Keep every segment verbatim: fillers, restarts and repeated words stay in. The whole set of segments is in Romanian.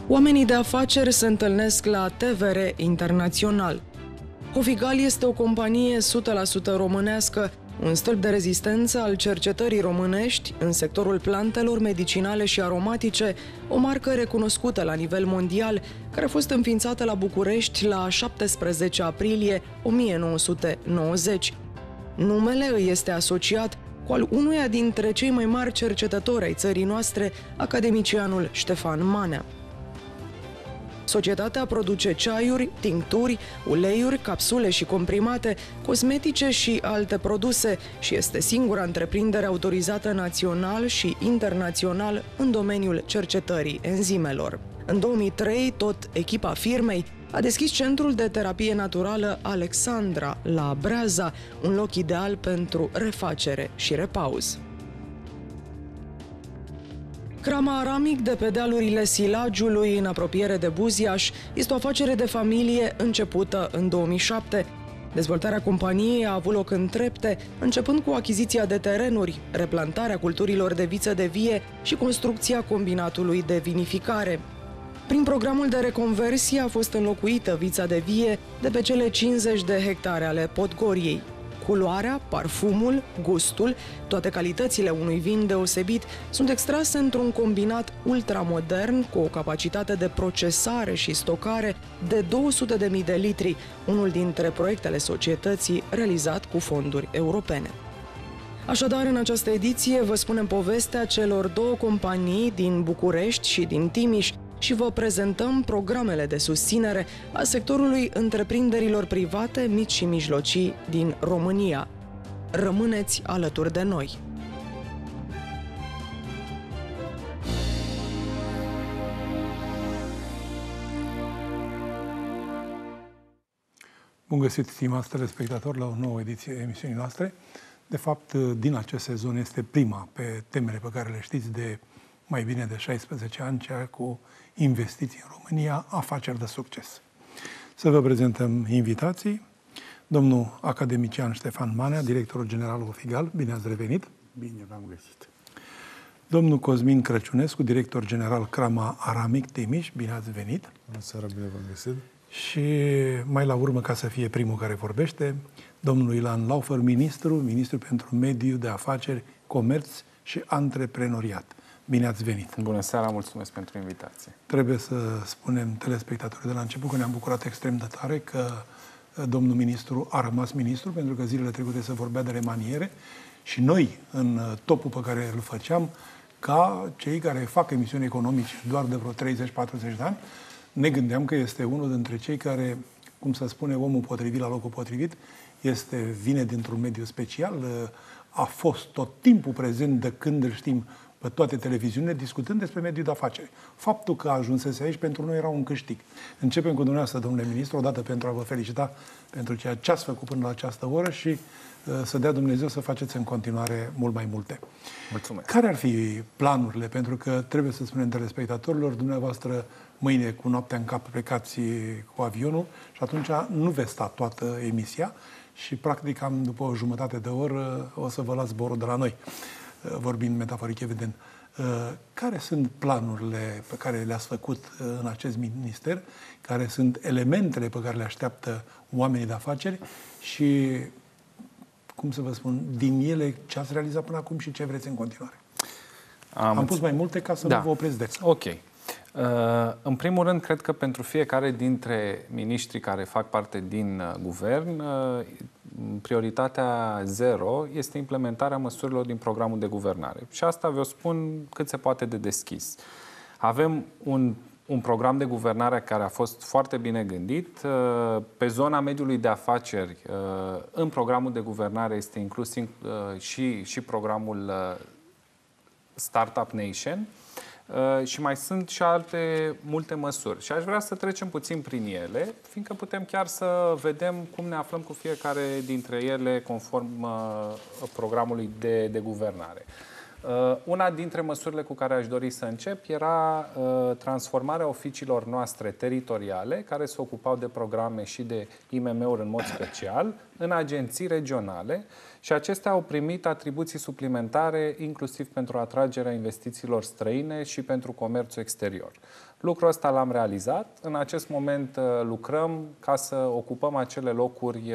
Oamenii de afaceri se întâlnesc la T V R Internațional. Hofigal este o companie o sută la sută românească, un stâlp de rezistență al cercetării românești în sectorul plantelor medicinale și aromatice, o marcă recunoscută la nivel mondial, care a fost înființată la București la șaptesprezece aprilie o mie nouă sute nouăzeci. Numele îi este asociat cu al unuia dintre cei mai mari cercetători ai țării noastre, academicianul Ștefan Manea. Societatea produce ceaiuri, tincturi, uleiuri, capsule și comprimate, cosmetice și alte produse și este singura întreprindere autorizată național și internațional în domeniul cercetării enzimelor. În două mii trei, tot echipa firmei a deschis centrul de terapie naturală Alexandra la Breaza, un loc ideal pentru refacere și repaus. Crama Aramic de pe dealurile Silagiului, în apropiere de Buziaș, este o afacere de familie începută în două mii șapte. Dezvoltarea companiei a avut loc în trepte, începând cu achiziția de terenuri, replantarea culturilor de viță de vie și construcția combinatului de vinificare. Prin programul de reconversie a fost înlocuită vița de vie de pe cele cincizeci de hectare ale Podgoriei. Culoarea, parfumul, gustul, toate calitățile unui vin deosebit sunt extrase într-un combinat ultramodern cu o capacitate de procesare și stocare de două sute de mii de litri, unul dintre proiectele societății realizat cu fonduri europene. Așadar, în această ediție vă spunem povestea celor două companii din București și din Timiș și vă prezentăm programele de susținere a sectorului întreprinderilor private, mici și mijlocii din România. Rămâneți alături de noi! Bun găsit, stimați telespectatori, la o nouă ediție a emisiunii noastre. De fapt, din acest sezon este prima pe temele pe care le știți de mai bine de șaisprezece ani, cea cu investiții în România, afaceri de succes. Să vă prezentăm invitații. Domnul academician Ștefan Manea, directorul general Hofigal, bine ați revenit. Bine v-am găsit. Domnul Cosmin Crăciunescu, director general Crama Aramic Timiș, bine ați venit. Bună seara, bine v-am găsit. Și mai la urmă, ca să fie primul care vorbește, domnul Ilan Laufer, ministru, ministru pentru mediu, de afaceri, comerț și antreprenoriat. Bine ați venit! Bună seara, mulțumesc pentru invitație! Trebuie să spunem telespectatorii de la început că ne-am bucurat extrem de tare că domnul ministru a rămas ministru, pentru că zilele trecute se vorbea de remaniere și noi, în topul pe care îl făceam, ca cei care fac emisiuni economice doar de vreo treizeci patruzeci de ani, ne gândeam că este unul dintre cei care, cum să spune, omul potrivit la locul potrivit, este, vine dintr-un mediu special, a fost tot timpul prezent de când îl știm pe toate televiziunile, discutând despre mediul de afaceri. Faptul că ajunsese aici pentru noi era un câștig. Începem cu dumneavoastră, domnule ministru, odată pentru a vă felicita pentru ceea ce ați făcut până la această oră și uh, să dea Dumnezeu să faceți în continuare mult mai multe. Mulțumesc. Care ar fi planurile? Pentru că trebuie să spunem telespectatorilor, dumneavoastră mâine cu noaptea în cap plecați cu avionul și atunci nu veți sta toată emisia și practic cam după o jumătate de oră o să vă las zborul de la noi, vorbind metaforic evident. Care sunt planurile pe care le-ați făcut în acest minister? Care sunt elementele pe care le așteaptă oamenii de afaceri? Și, cum să vă spun, din ele ce ați realizat până acum și ce vreți în continuare? Am, Am pus mai multe ca să da. nu vă opresc des. Ok. Uh, în primul rând, cred că pentru fiecare dintre miniștrii care fac parte din uh, guvern, uh, prioritatea zero este implementarea măsurilor din programul de guvernare. Și asta vă spun cât se poate de deschis. Avem un, un program de guvernare care a fost foarte bine gândit. Uh, pe zona mediului de afaceri, uh, în programul de guvernare este inclus uh, și, și programul uh, Startup Nation. Uh, și mai sunt și alte multe măsuri. Și aș vrea să trecem puțin prin ele, fiindcă putem chiar să vedem cum ne aflăm cu fiecare dintre ele conform uh, programului de, de guvernare. Uh, una dintre măsurile cu care aș dori să încep era uh, transformarea oficiilor noastre teritoriale, care se ocupau de programe și de I M M-uri în mod special, în agenții regionale și acestea au primit atribuții suplimentare, inclusiv pentru atragerea investițiilor străine și pentru comerțul exterior. Lucrul ăsta l-am realizat. În acest moment lucrăm ca să ocupăm acele locuri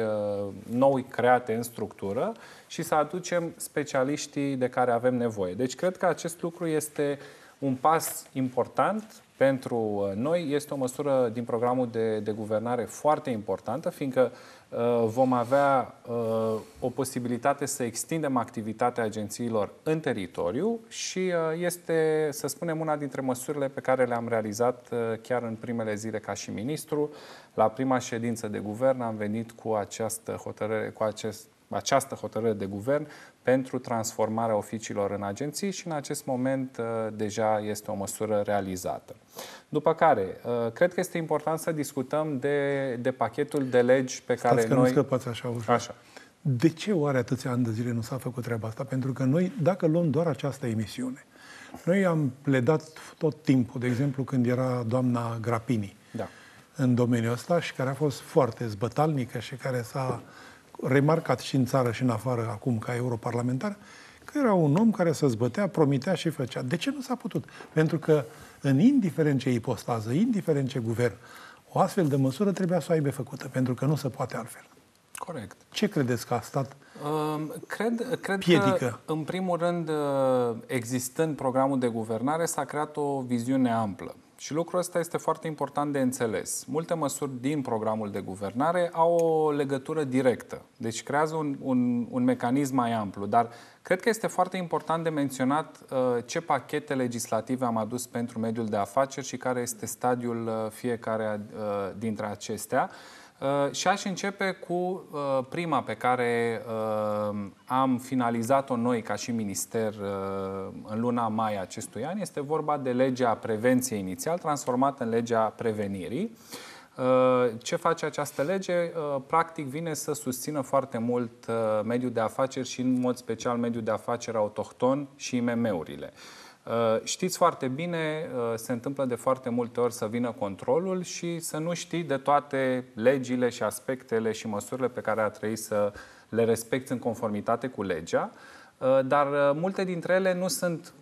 noi create în structură și să aducem specialiștii de care avem nevoie. Deci cred că acest lucru este un pas important pentru noi, este o măsură din programul de, de guvernare foarte importantă, fiindcă uh, vom avea uh, o posibilitate să extindem activitatea agențiilor în teritoriu și uh, este, să spunem, una dintre măsurile pe care le-am realizat uh, chiar în primele zile ca și ministru. La prima ședință de guvern am venit cu această hotărâre, cu acest această hotărâre de guvern pentru transformarea oficiilor în agenții și în acest moment deja este o măsură realizată. După care, cred că este important să discutăm de, de pachetul de legi pe care Stați că noi... nu scăpați așa ușor. Așa. De ce oare atâția ani de zile nu s-a făcut treaba asta? Pentru că noi, dacă luăm doar această emisiune, noi am pledat tot timpul, de exemplu, când era doamna Grapini da. în domeniul ăsta și care a fost foarte zbătalnică și care s-a remarcat și în țară și în afară acum ca europarlamentar, că era un om care se zbătea, promitea și făcea. De ce nu s-a putut? Pentru că în indiferent ce ipostază, indiferent ce guvern, o astfel de măsură trebuia să o aibă făcută, pentru că nu se poate altfel. Corect. Ce credeți că a stat Uh, cred cred piedică? că, în primul rând, existând programul de guvernare, s-a creat o viziune amplă. Și lucrul ăsta este foarte important de înțeles. Multe măsuri din programul de guvernare au o legătură directă. Deci creează un, un, un mecanism mai amplu. Dar cred că este foarte important de menționat uh, ce pachete legislative am adus pentru mediul de afaceri și care este stadiul uh, fiecare uh, dintre acestea. Uh, și aș începe cu uh, prima pe care uh, am finalizat-o noi ca și minister uh, în luna mai acestui an. Este vorba de legea prevenției inițial, transformată în legea prevenirii. Uh, ce face această lege? Uh, practic vine să susțină foarte mult uh, mediul de afaceri și în mod special mediul de afaceri autohton și I M M-urile. Știți foarte bine, se întâmplă de foarte multe ori să vină controlul și să nu știi de toate legile și aspectele și măsurile pe care ar trebui să le respecti în conformitate cu legea, dar multe dintre ele nu sunt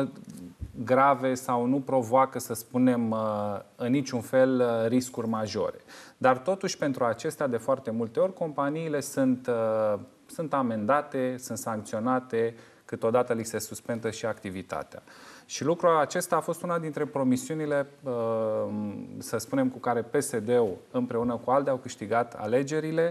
grave sau nu provoacă, să spunem, în niciun fel riscuri majore. Dar totuși, pentru acestea, de foarte multe ori, companiile sunt, sunt amendate, sunt sancționate, câteodată li se suspendă și activitatea. Și lucrul acesta a fost una dintre promisiunile, să spunem, cu care P S D-ul împreună cu ALDE au câștigat alegerile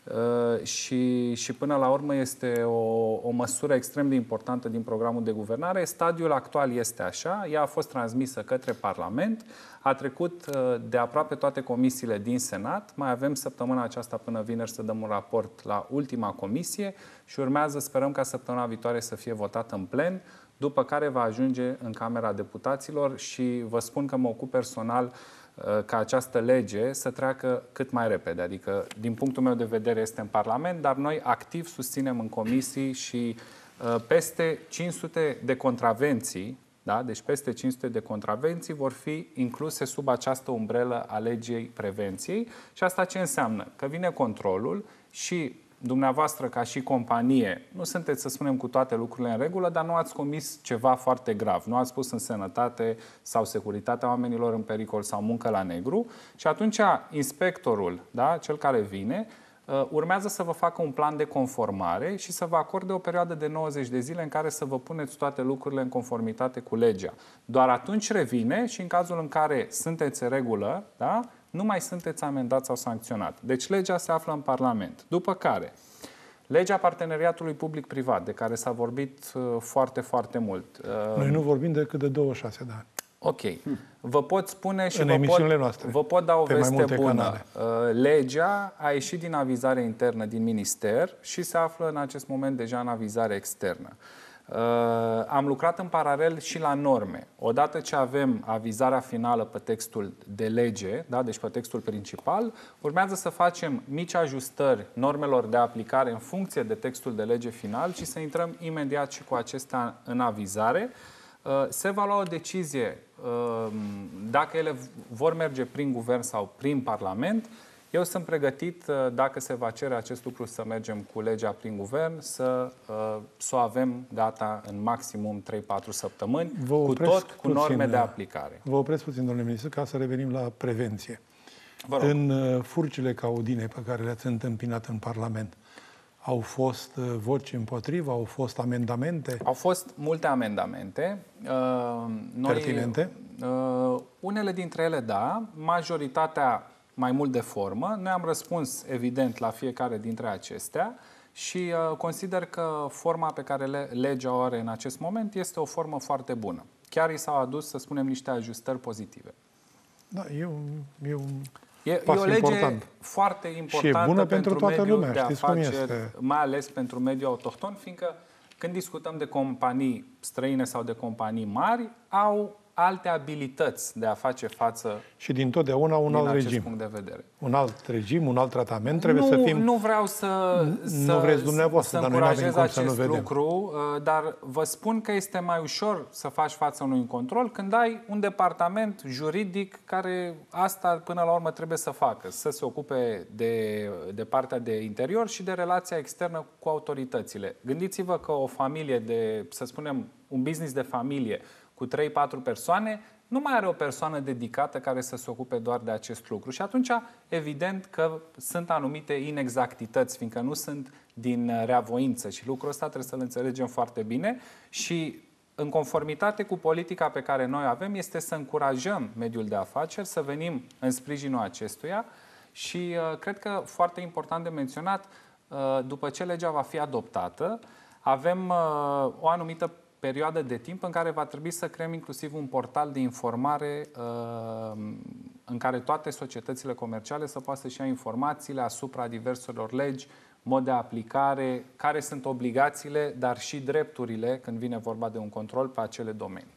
și, și până la urmă este o, o măsură extrem de importantă din programul de guvernare. Stadiul actual este așa, ea a fost transmisă către Parlament, a trecut de aproape toate comisiile din Senat, mai avem săptămâna aceasta până vineri să dăm un raport la ultima comisie și urmează, sperăm ca săptămâna viitoare să fie votată în plen, după care va ajunge în Camera Deputaților și vă spun că mă ocup personal ca această lege să treacă cât mai repede. Adică, din punctul meu de vedere, este în Parlament, dar noi activ susținem în comisii și uh, peste cinci sute de contravenții, da? Deci peste cinci sute de contravenții vor fi incluse sub această umbrelă a legii prevenției. Și asta ce înseamnă? Că vine controlul și dumneavoastră, ca și companie, nu sunteți, să spunem, cu toate lucrurile în regulă, dar nu ați comis ceva foarte grav. Nu ați pus în sănătate sau securitatea oamenilor în pericol sau muncă la negru. Și atunci inspectorul, da, cel care vine, urmează să vă facă un plan de conformare și să vă acorde o perioadă de nouăzeci de zile în care să vă puneți toate lucrurile în conformitate cu legea. Doar atunci revine și în cazul în care sunteți în regulă, da, nu mai sunteți amendat sau sancționat. Deci legea se află în Parlament. După care, legea parteneriatului public-privat, de care s-a vorbit uh, foarte, foarte mult. Uh, Noi nu vorbim decât de douăzeci și șase de ani. Ok. Vă pot spune și în vă pot, noastre, vă pot da o veste bună. Canale. Uh, legea a ieșit din avizare internă din minister și se află în acest moment deja în avizare externă. Uh, am lucrat în paralel și la norme. Odată ce avem avizarea finală pe textul de lege, da, deci pe textul principal, urmează să facem mici ajustări normelor de aplicare în funcție de textul de lege final și să intrăm imediat și cu acestea în avizare. Uh, se va lua o decizie uh, dacă ele vor merge prin guvern sau prin Parlament, Eu sunt pregătit, dacă se va cere acest lucru, să mergem cu legea prin guvern, să, să o avem gata în maximum trei patru săptămâni, cu tot cu puțin, norme de aplicare. Vă opresc puțin, domnule ministru, ca să revenim la prevenție. În furcile caudine pe care le-ați întâmpinat în Parlament, au fost voci împotrivă, au fost amendamente? Au fost multe amendamente. Noi, pertinente? Unele dintre ele, da. Majoritatea mai mult de formă. Noi am răspuns, evident, la fiecare dintre acestea și consider că forma pe care legea o are în acest moment este o formă foarte bună. Chiar i s-au adus, să spunem, niște ajustări pozitive. Da, e un, e un e, pas e o lege important. foarte importantă și e bună pentru, pentru toată mediul lumea, de știți afaceri, cum este. mai ales pentru mediul autohton, fiindcă când discutăm de companii străine sau de companii mari, au alte abilități de a face față și din totdeauna un alt regim. Punct de vedere. Un alt regim, un alt tratament, trebuie nu, să fim... Nu vreau să, să, nu vreți dumneavoastră, să dar noi încurajez acest să nu lucru, dar vă spun că este mai ușor să faci față unui control când ai un departament juridic care asta până la urmă trebuie să facă, să se ocupe de, de partea de interior și de relația externă cu autoritățile. Gândiți-vă că o familie de, să spunem, un business de familie cu trei patru persoane, nu mai are o persoană dedicată care să se ocupe doar de acest lucru. Și atunci, evident că sunt anumite inexactități, fiindcă nu sunt din reavoință și lucrul ăsta trebuie să-l înțelegem foarte bine și în conformitate cu politica pe care noi avem este să încurajăm mediul de afaceri, să venim în sprijinul acestuia și uh, cred că foarte important de menționat, uh, după ce legea va fi adoptată, avem uh, o anumită perioadă de timp în care va trebui să creăm inclusiv un portal de informare uh, în care toate societățile comerciale să poată să-și ia informațiile asupra diverselor legi, mod de aplicare, care sunt obligațiile, dar și drepturile când vine vorba de un control pe acele domenii.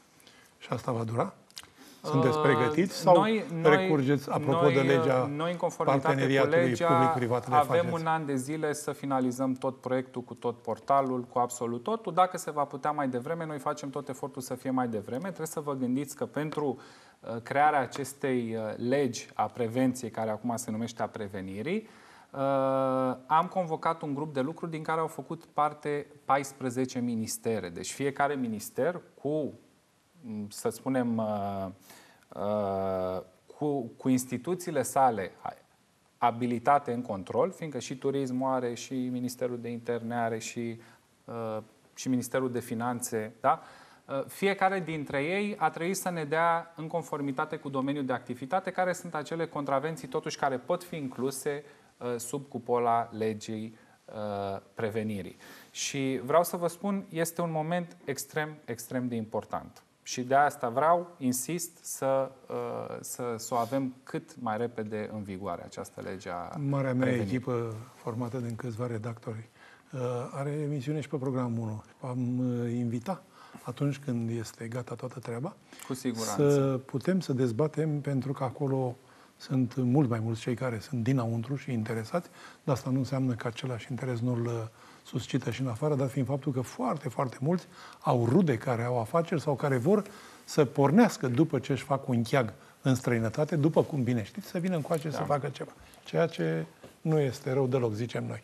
Și asta va dura? Sunteți pregătiți sau noi, noi, recurgeți, apropo noi, de legea noi, în conformitate cu legea, public-privat, avem faceți? un an de zile să finalizăm tot proiectul cu tot portalul, cu absolut totul. Dacă se va putea mai devreme, noi facem tot efortul să fie mai devreme. Trebuie să vă gândiți că pentru uh, crearea acestei uh, legi a prevenției, care acum se numește a prevenirii, uh, am convocat un grup de lucru din care au făcut parte paisprezece ministere. Deci fiecare minister cu, să spunem, uh, uh, cu, cu instituțiile sale abilitate în control, fiindcă și turismul are, și Ministerul de Interne are, și, uh, și Ministerul de Finanțe, da? Uh, fiecare dintre ei a trebuit să ne dea, în conformitate cu domeniul de activitate, care sunt acele contravenții, totuși, care pot fi incluse uh, sub cupola legii uh, prevenirii. Și vreau să vă spun, este un moment extrem, extrem de important. Și de asta vreau, insist, să, să, să o avem cât mai repede în vigoare, această lege a Marea mea prevenirii. echipă, formată din câțiva redactori, are emisiune și pe programul unu. Am invita, atunci când este gata toată treaba, cu siguranță, să putem să dezbatem, pentru că acolo sunt mult mai mulți cei care sunt dinăuntru și interesați, dar asta nu înseamnă că același interes nu-l suscită și în afară, dar fiind faptul că foarte, foarte mulți au rude care au afaceri sau care vor să pornească după ce își fac un cheag în străinătate, după cum bine știți, să vină încoace da. să facă ceva. Ceea ce nu este rău deloc, zicem noi.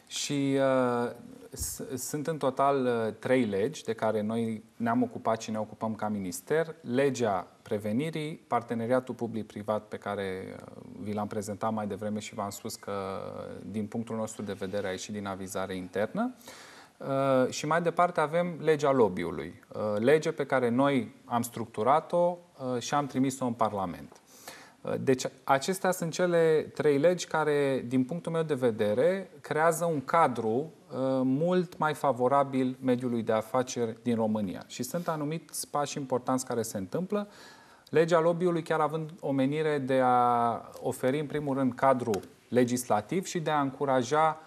Și uh, sunt în total uh, trei legi de care noi ne-am ocupat și ne ocupăm ca minister. Legea prevenirii, parteneriatul public-privat pe care uh, vi l-am prezentat mai devreme și v-am spus că din punctul nostru de vedere a ieșit din avizare internă. Uh, și mai departe avem legea lobby-ului, uh, lege pe care noi am structurat-o uh, și am trimis-o în Parlament. Deci acestea sunt cele trei legi care, din punctul meu de vedere, creează un cadru uh, mult mai favorabil mediului de afaceri din România. Și sunt anumiți pași importanți care se întâmplă. Legea lobby-ului chiar având o menire de a oferi, în primul rând, cadru legislativ și de a încuraja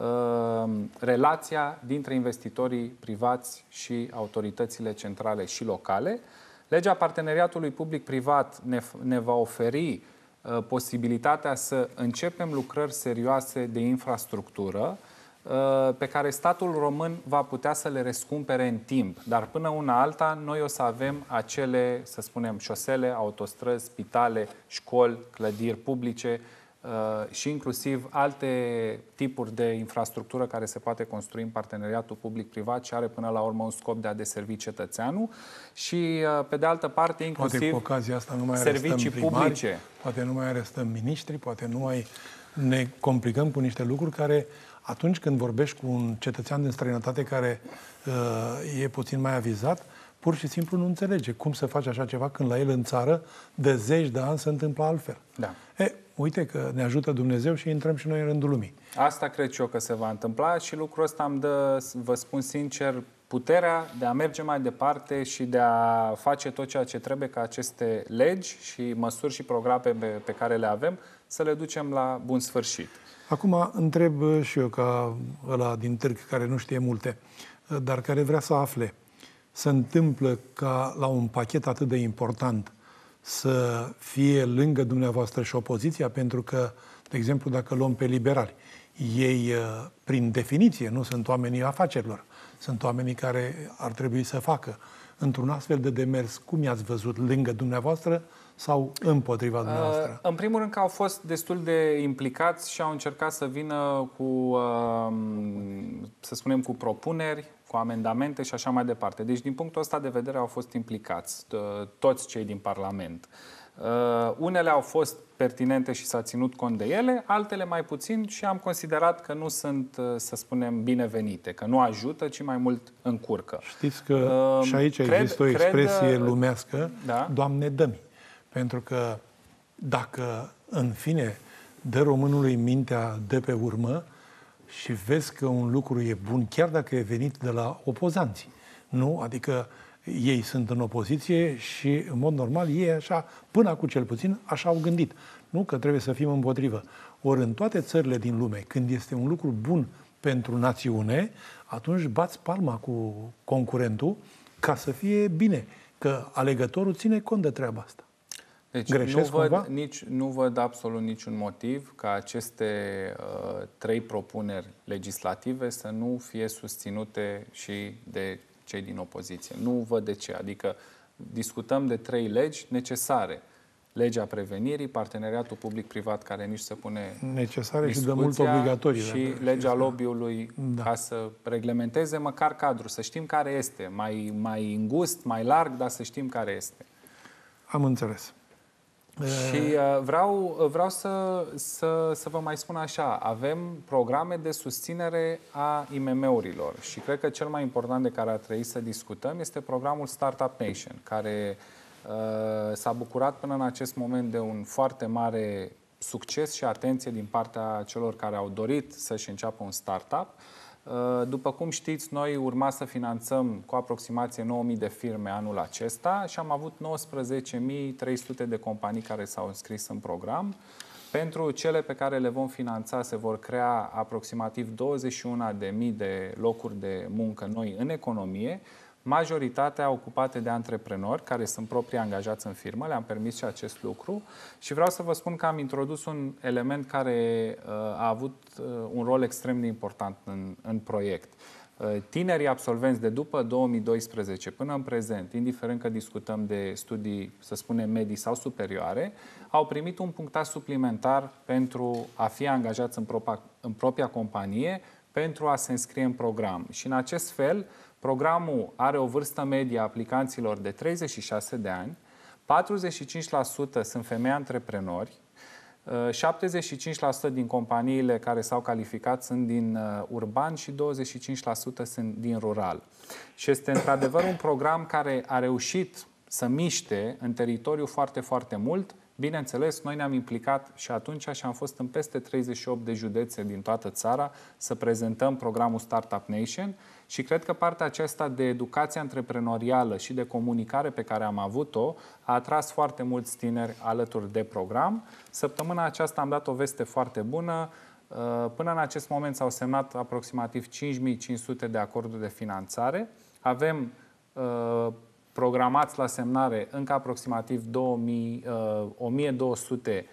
uh, relația dintre investitorii privați și autoritățile centrale și locale. Legea parteneriatului public-privat ne, ne va oferi uh, posibilitatea să începem lucrări serioase de infrastructură uh, pe care statul român va putea să le răscumpere în timp. Dar până una alta, noi o să avem acele, să spunem, șosele, autostrăzi, spitale, școli, clădiri publice și inclusiv alte tipuri de infrastructură care se poate construi în parteneriatul public-privat și are până la urmă un scop de a deservi cetățeanul și, pe de altă parte, inclusiv poate cu ocazia asta nu mai servicii primari, publice. Poate nu mai arestăm miniștri, poate nu mai ne complicăm cu niște lucruri care, atunci când vorbești cu un cetățean din străinătate care uh, e puțin mai avizat, pur și simplu nu înțelege cum să faci așa ceva când la el în țară de zeci de ani se întâmplă altfel. Da. E, uite că ne ajută Dumnezeu și intrăm și noi în rândul lumii. Asta cred și eu că se va întâmpla și lucrul ăsta îmi dă, vă spun sincer, puterea de a merge mai departe și de a face tot ceea ce trebuie ca aceste legi și măsuri și programe pe, pe care le avem să le ducem la bun sfârșit. Acum întreb și eu ca ăla din Târg care nu știe multe, dar care vrea să afle. Se întâmplă ca la un pachet atât de important să fie lângă dumneavoastră și opoziția? Pentru că, de exemplu, dacă luăm pe liberali, ei, prin definiție, nu sunt oamenii afacerilor. Sunt oamenii care ar trebui să facă. Într-un astfel de demers, cum i-ați văzut, lângă dumneavoastră sau împotriva dumneavoastră? Uh, în primul rând că au fost destul de implicați și au încercat să vină cu, uh, să spunem, cu propuneri, cu amendamente și așa mai departe. Deci, din punctul ăsta de vedere, au fost implicați toți cei din Parlament. Uh, unele au fost pertinente și s-a ținut cont de ele, altele mai puțin și am considerat că nu sunt, să spunem, binevenite, că nu ajută, ci mai mult încurcă. Știți că uh, și aici cred, există o expresie cred, lumească, da? Doamne, dă-mi. Pentru că dacă, în fine, dă românului mintea de pe urmă și vezi că un lucru e bun, chiar dacă e venit de la opozanții, nu? Adică ei sunt în opoziție și, în mod normal, ei așa, până acum cel puțin, așa au gândit. Nu că trebuie să fim împotrivă. Ori în toate țările din lume, când este un lucru bun pentru națiune, atunci bați palma cu concurentul ca să fie bine. Că alegătorul ține cont de treaba asta. Deci nu văd, nici, nu văd absolut niciun motiv ca aceste uh, trei propuneri legislative să nu fie susținute și de cei din opoziție. Nu văd de ce. Adică discutăm de trei legi necesare. Legea prevenirii, parteneriatul public-privat care nici se pune necesare și de mult obligatorii. Și legea lobby-ului, da, ca să reglementeze măcar cadrul, să știm care este. Mai, mai îngust, mai larg, dar să știm care este. Am înțeles. Și uh, vreau, vreau să, să, să vă mai spun așa, avem programe de susținere a I M M-urilor și cred că cel mai important de care ar trebui să discutăm este programul Startup Nation, care uh, s-a bucurat până în acest moment de un foarte mare succes și atenție din partea celor care au dorit să-și înceapă un startup. După cum știți, noi urma să finanțăm cu aproximație nouă mii de firme anul acesta și am avut nouăsprezece mii trei sute de companii care s-au înscris în program. Pentru cele pe care le vom finanța se vor crea aproximativ douăzeci și unu de mii de locuri de muncă noi în economie, majoritatea ocupate de antreprenori care sunt proprii angajați în firmă, le-am permis și acest lucru și vreau să vă spun că am introdus un element care uh, a avut uh, un rol extrem de important în, în proiect. Uh, tinerii absolvenți de după două mii doisprezece până în prezent, indiferent că discutăm de studii, să spunem, medii sau superioare, au primit un punctaj suplimentar pentru a fi angajați în propria, în propria companie, pentru a se înscrie în program. Și în acest fel, programul are o vârstă medie a aplicanților de treizeci și șase de ani, patruzeci și cinci la sută sunt femei antreprenori, șaptezeci și cinci la sută din companiile care s-au calificat sunt din urban și douăzeci și cinci la sută sunt din rural. Și este într-adevăr un program care a reușit să miște în teritoriu foarte, foarte mult. Bineînțeles, noi ne-am implicat și atunci și am fost în peste treizeci și opt de județe din toată țara să prezentăm programul Startup Nation și cred că partea aceasta de educație antreprenorială și de comunicare pe care am avut-o a atras foarte mulți tineri alături de program. Săptămâna aceasta am dat o veste foarte bună. Până în acest moment s-au semnat aproximativ cinci mii cinci sute de acorduri de finanțare. Avem programați la semnare încă aproximativ două mii, o mie două sute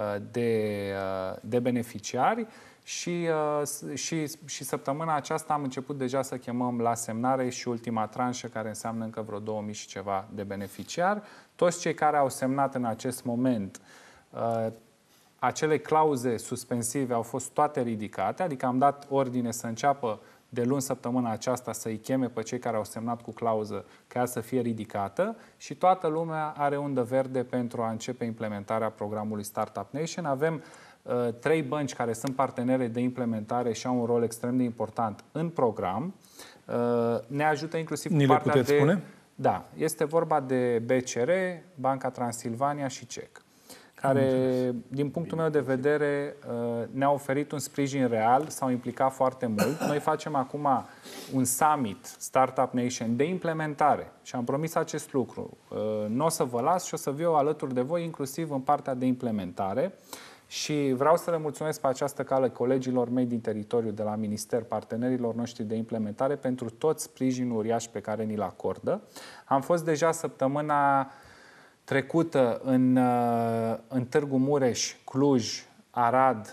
de, de beneficiari și, și, și săptămâna aceasta am început deja să chemăm la semnare și ultima tranșă, care înseamnă încă vreo două mii și ceva de beneficiari. Toți cei care au semnat în acest moment acele clauze suspensive au fost toate ridicate, adică am dat ordine să înceapă de luni săptămâna aceasta să-i cheme pe cei care au semnat cu clauză ca ea să fie ridicată și toată lumea are undă verde pentru a începe implementarea programului Startup Nation. Avem uh, trei bănci care sunt partenere de implementare și au un rol extrem de important în program. Uh, ne ajută inclusiv Ni cu le partea puteți de... spune? Da, este vorba de B C R, Banca Transilvania și C E C, care, din punctul meu de vedere, ne-au oferit un sprijin real, s-au implicat foarte mult. Noi facem acum un summit Startup Nation de implementare și am promis acest lucru. Nu o să vă las și o să viu alături de voi, inclusiv în partea de implementare. Și vreau să le mulțumesc pe această cale colegilor mei din teritoriu de la Minister, partenerilor noștri de implementare, pentru tot sprijinul uriaș pe care ni-l acordă. Am fost deja săptămâna trecută în, în Târgu Mureș, Cluj, Arad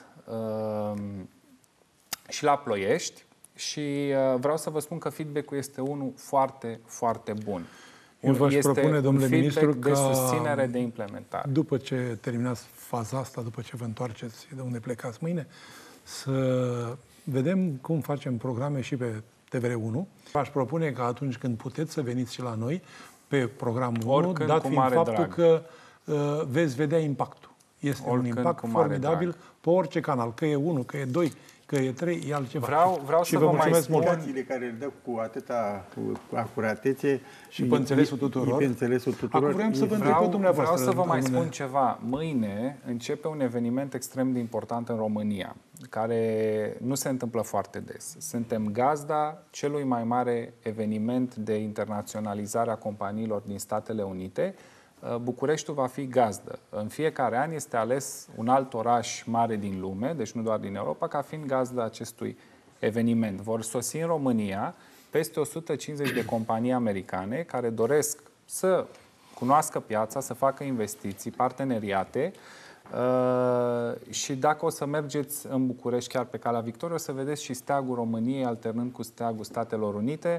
și la Ploiești și vreau să vă spun că feedback-ul este unul foarte, foarte bun. Eu v-aș este propune, domnule ministru, de ca susținere de implementare. După ce terminați faza asta, după ce vă întoarceți de unde plecați mâine, să vedem cum facem programe și pe T V R unu. V-aș propune că atunci când puteți să veniți și la noi pe programul unu, dat fiind faptul drag. că uh, veți vedea impactul. Este Oricând, un impact formidabbil drag. pe orice canal, că e unu, că e doi, că e trei, e altceva. Vreau, vreau și să vă vă mai spun... care le dă cu atâta acuratețe și pe înțelesul tuturor. Pe înțelesul tuturor. Acum vreau să vă întreb vreau, dumneavoastră. Vreau să vă mai domnule. spun ceva. Mâine începe un eveniment extrem de important în România, care nu se întâmplă foarte des. Suntem gazda celui mai mare eveniment de internaționalizare a companiilor din Statele Unite. Bucureștiul va fi gazdă. În fiecare an este ales un alt oraș mare din lume, deci nu doar din Europa, ca fiind gazdă acestui eveniment. Vor sosi în România peste o sută cincizeci de companii americane care doresc să cunoască piața, să facă investiții, parteneriate uh, și dacă o să mergeți în București chiar pe Calea Victoriei, o să vedeți și steagul României alternând cu steagul Statelor Unite.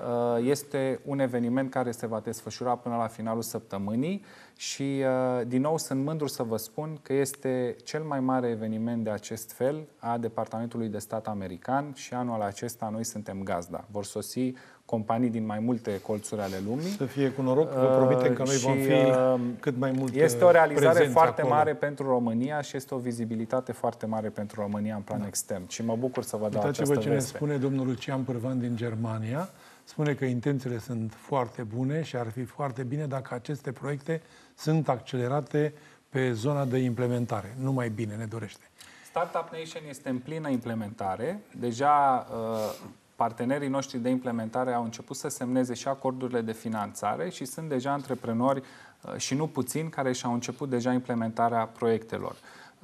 Este un eveniment care se va desfășura până la finalul săptămânii și, din nou, sunt mândru să vă spun că este cel mai mare eveniment de acest fel a Departamentului de Stat american și anul acesta noi suntem gazda. Vor sosi companii din mai multe colțuri ale lumii. Să fie cu noroc, vă promitem că noi vom fi cât mai mult Este o realizare foarte acolo. mare pentru România și este o vizibilitate foarte mare pentru România în plan da. extern. Și mă bucur să vă dau această veste. Uitați-vă ce ne spune domnul Lucian Pârvan din Germania. Spune că intențiile sunt foarte bune și ar fi foarte bine dacă aceste proiecte sunt accelerate pe zona de implementare. Numai bine ne dorește. Startup Nation este în plină implementare. Deja partenerii noștri de implementare au început să semneze și acordurile de finanțare și sunt deja antreprenori și nu puțini care și-au început deja implementarea proiectelor.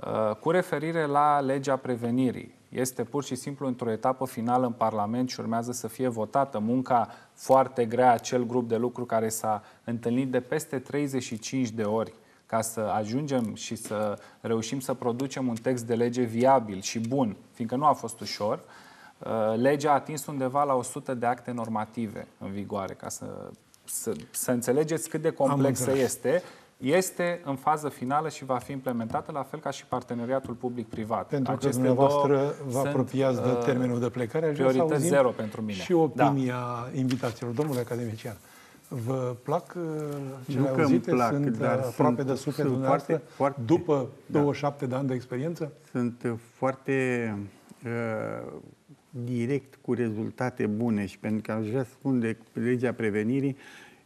Cu referire la legea prevenirii, este pur și simplu într-o etapă finală în Parlament și urmează să fie votată munca foarte grea, acel grup de lucru care s-a întâlnit de peste treizeci și cinci de ori ca să ajungem și să reușim să producem un text de lege viabil și bun, fiindcă nu a fost ușor. Legea a atins undeva la o sută de acte normative în vigoare, ca să, să, să înțelegeți cât de complexă este. Este în fază finală și va fi implementată, la fel ca și parteneriatul public-privat. Pentru că Aceste dumneavoastră vă apropiați de termenul de plecare, aș vrea să auzim zero pentru mine. Și opinia da. invitațiilor. Domnule academician, vă plac cele auzite? Plac, sunt dar aproape sunt, de suflet sunt dumneavoastră? foarte, foarte, după douăzeci și șapte da. de ani de experiență? Sunt foarte uh, direct cu rezultate bune și pentru că aș vrea să spun de legea prevenirii,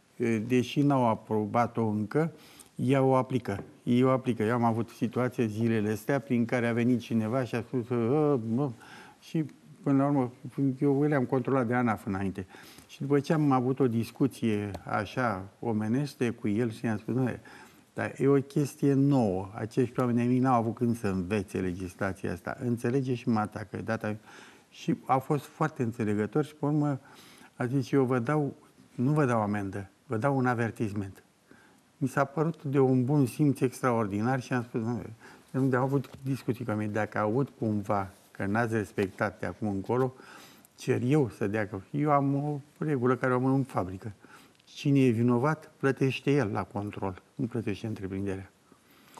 deși n-au aprobat-o încă, ea o aplică. Ei o aplică. Eu am avut situația zilele astea prin care a venit cineva și a spus uh, uh, și până la urmă eu le-am controlat de ANAF înainte. Și după ce am avut o discuție așa omenește cu el și i-am spus, nu, dar e o chestie nouă. Acești oameni n-au avut când să învețe legislația asta. Înțelege și mă atacă. Data... Și a fost foarte înțelegător și pe urmă a zis, eu vă dau, nu vă dau amendă, vă dau un avertisment. Mi s-a părut de un bun simț extraordinar și am spus, nu, am avut discuții cu mine, dacă aud cumva că n-ați respectat de acum încolo, cer eu să dea că eu am o regulă care o am în fabrică. Cine e vinovat, plătește el la control, nu plătește întreprinderea.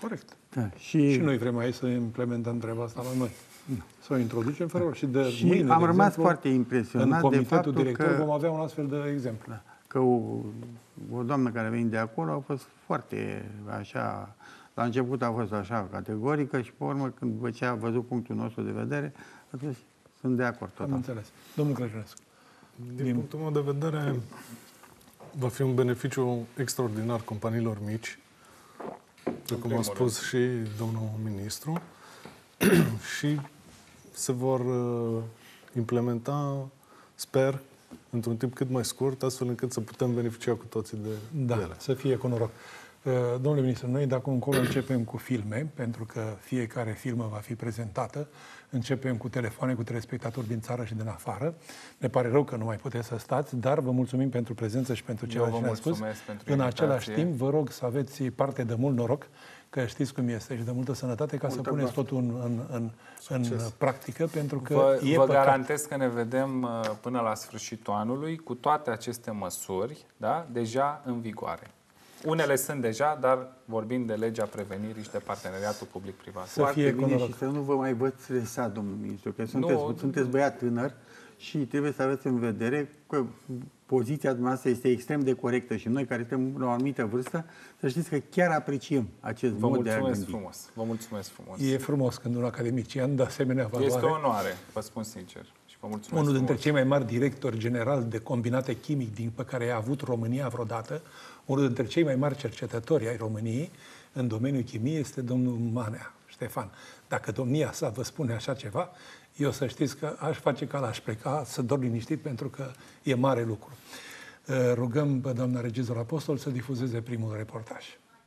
Corect. Da, și... și noi vrem aici să implementăm treaba asta la noi. Să o introducem fără și de și mâine, am de rămas exemplu, foarte impresionat în comitetul de faptul director că, vom avea un astfel de exemplu. Da, că o, o doamnă care vine de acolo a fost foarte așa, la început a fost așa categorică și pe urmă, când după ce a văzut punctul nostru de vedere, atunci sunt de acord total. Am înțeles. Domnul Crăciunescu. Din, Din punctul meu de vedere, va fi un beneficiu extraordinar companiilor mici, cum a spus și domnul ministru, și se vor uh, implementa, sper, într-un timp cât mai scurt, astfel încât să putem beneficia cu toții de, da, de ele. Să fie cu noroc. Uh, domnule ministru, noi de acum încolo începem cu filme, pentru că fiecare filmă va fi prezentată. Începem cu telefoane cu telespectatori din țară și din afară. Ne pare rău că nu mai puteți să stați, dar vă mulțumim pentru prezență și pentru ceea ce ne-ați spus. În același timp, vă rog să aveți parte de mult noroc, că știți cum este, și de multă sănătate, ca multă să puneți totul în, în, în, în practică, pentru că vă, e Vă păcat. garantez că ne vedem până la sfârșitul anului cu toate aceste măsuri, da, deja în vigoare. Unele sunt deja, dar vorbim de legea prevenirii și de parteneriatul public-privat. Să fie cu noroc. Și să nu vă mai văd stresat, domnul ministru, că sunteți, nu, sunteți băiat tânăr și trebuie să aveți în vedere că poziția dumneavoastră este extrem de corectă și noi care suntem la o anumită vârstă, să știți că chiar apreciem acest vă mod de a gândi. mulțumesc frumos. Vă mulțumesc frumos. E frumos când un academician de asemenea valoare. Este o onoare, vă spun sincer. Și vă mulțumesc Unul dintre frumos. cei mai mari directori generali de combinate chimic din pe care a avut România vreodată, unul dintre cei mai mari cercetători ai României în domeniul chimiei este domnul Manea, Ștefan. Dacă domnia sa vă spune așa ceva, eu să știți că aș face ca l-aș pleca să dorm liniștit, pentru că e mare lucru. Rugăm pe doamna regizor Apostol să difuzeze primul reportaj.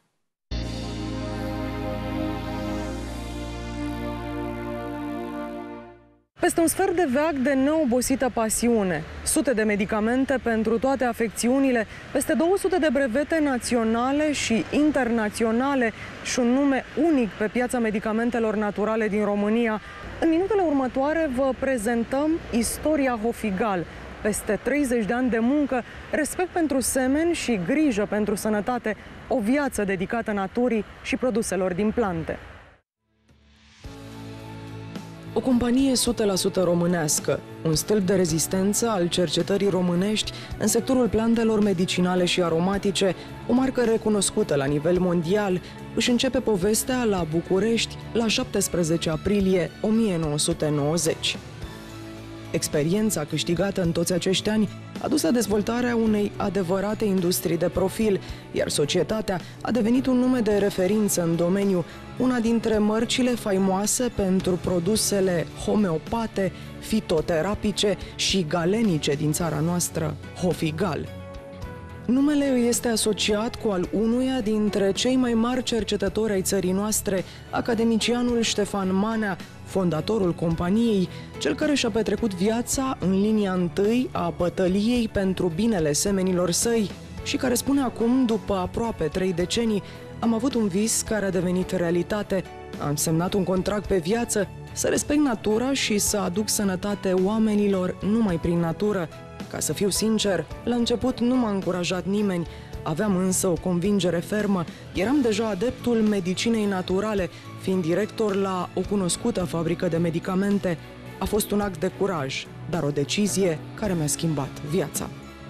Peste un sfert de veac de neobosită pasiune, sute de medicamente pentru toate afecțiunile, peste două sute de brevete naționale și internaționale și un nume unic pe piața medicamentelor naturale din România. În minutele următoare vă prezentăm istoria Hofigal. Peste treizeci de ani de muncă, respect pentru semeni și grijă pentru sănătate, o viață dedicată naturii și produselor din plante. O companie o sută la sută românească, un stâlp de rezistență al cercetării românești în sectorul plantelor medicinale și aromatice, o marcă recunoscută la nivel mondial, își începe povestea la București la șaptesprezece aprilie o mie nouă sute nouăzeci. Experiența câștigată în toți acești ani a dus la dezvoltarea unei adevărate industrii de profil, iar societatea a devenit un nume de referință în domeniu, una dintre mărcile faimoase pentru produsele homeopate, fitoterapice și galenice din țara noastră, Hofigal. Numele îi este asociat cu al unuia dintre cei mai mari cercetători ai țării noastre, academicianul Ștefan Manea, fondatorul companiei, cel care și-a petrecut viața în linia întâi a bătăliei pentru binele semenilor săi și care spune acum, după aproape trei decenii, am avut un vis care a devenit realitate, am semnat un contract pe viață, să respect natura și să aduc sănătate oamenilor numai prin natură. Ca să fiu sincer, la început nu m-a încurajat nimeni, aveam însă o convingere fermă, eram deja adeptul medicinei naturale, fiind director la o cunoscută fabrică de medicamente. A fost un act de curaj, dar o decizie care mi-a schimbat viața.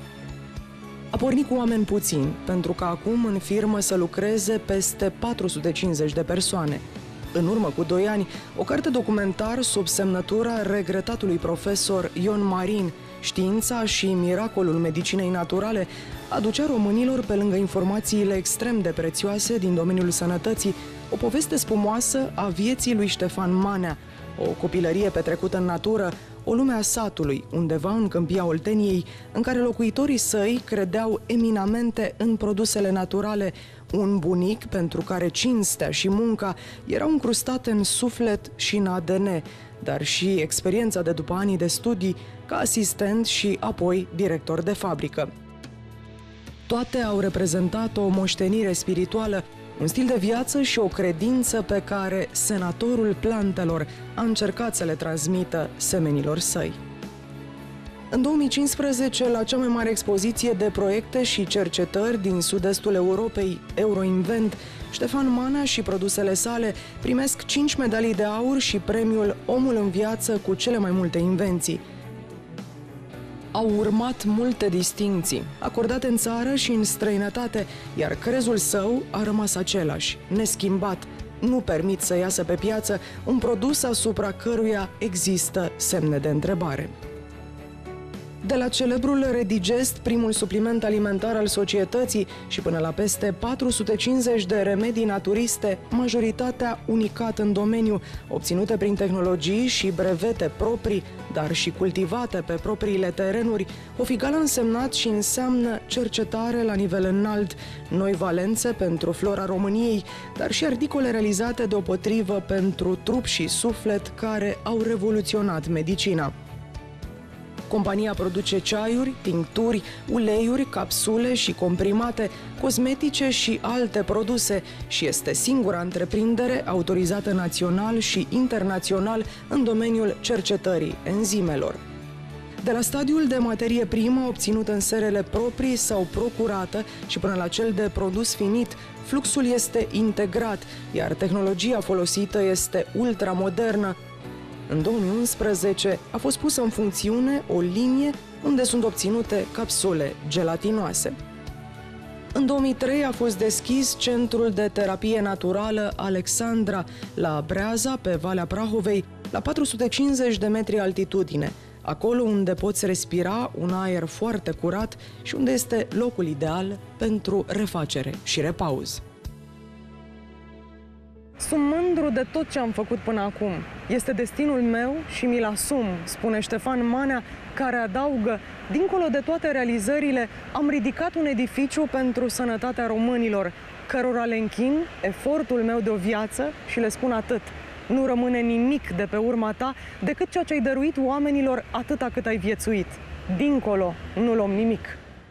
A pornit cu oameni puțini, pentru că acum în firmă să lucreze peste patru sute cincizeci de persoane. În urmă cu doi ani, o carte documentar sub semnătura regretatului profesor Ion Marin, Știința și miracolul medicinei naturale, aducea românilor, pe lângă informațiile extrem de prețioase din domeniul sănătății, o poveste spumoasă a vieții lui Ștefan Manea, o copilărie petrecută în natură, o lume a satului, undeva în câmpia Olteniei, în care locuitorii săi credeau eminamente în produsele naturale, un bunic pentru care cinstea și munca erau încrustate în suflet și în A D N, dar și experiența de după ani de studii ca asistent și apoi director de fabrică. Toate au reprezentat o moștenire spirituală, un stil de viață și o credință pe care senatorul plantelor a încercat să le transmită semenilor săi. În două mii cincisprezece, la cea mai mare expoziție de proiecte și cercetări din sud-estul Europei, Euroinvent, Ștefan Manea și produsele sale primesc cinci medalii de aur și premiul Omul în viață cu cele mai multe invenții. Au urmat multe distincții, acordate în țară și în străinătate, iar crezul său a rămas același, neschimbat. Nu permit să iasă pe piață un produs asupra căruia există semne de întrebare. De la celebrul Redigest, primul supliment alimentar al societății, și până la peste patru sute cincizeci de remedii naturiste, majoritatea unicat în domeniu, obținute prin tehnologii și brevete proprii, dar și cultivate pe propriile terenuri, Hofigal a însemnat și înseamnă cercetare la nivel înalt, noi valențe pentru flora României, dar și articole realizate deopotrivă pentru trup și suflet care au revoluționat medicina. Compania produce ceaiuri, tincturi, uleiuri, capsule și comprimate, cosmetice și alte produse și este singura întreprindere autorizată național și internațional în domeniul cercetării enzimelor. De la stadiul de materie primă obținut în serele proprii sau procurată și până la cel de produs finit, fluxul este integrat, iar tehnologia folosită este ultramodernă. În două mii unsprezece a fost pusă în funcțiune o linie unde sunt obținute capsule gelatinoase. În două mii trei a fost deschis Centrul de Terapie Naturală Alexandra la Breaza, pe Valea Prahovei, la patru sute cincizeci de metri altitudine, acolo unde poți respira un aer foarte curat și unde este locul ideal pentru refacere și repauz. Sunt mândru de tot ce am făcut până acum. Este destinul meu și mi-l asum, spune Ștefan Manea, care adaugă, dincolo de toate realizările, am ridicat un edificiu pentru sănătatea românilor, cărora le închin efortul meu de o viață și le spun atât. Nu rămâne nimic de pe urma ta decât ceea ce ai dăruit oamenilor atâta cât ai viețuit. Dincolo nu luăm nimic.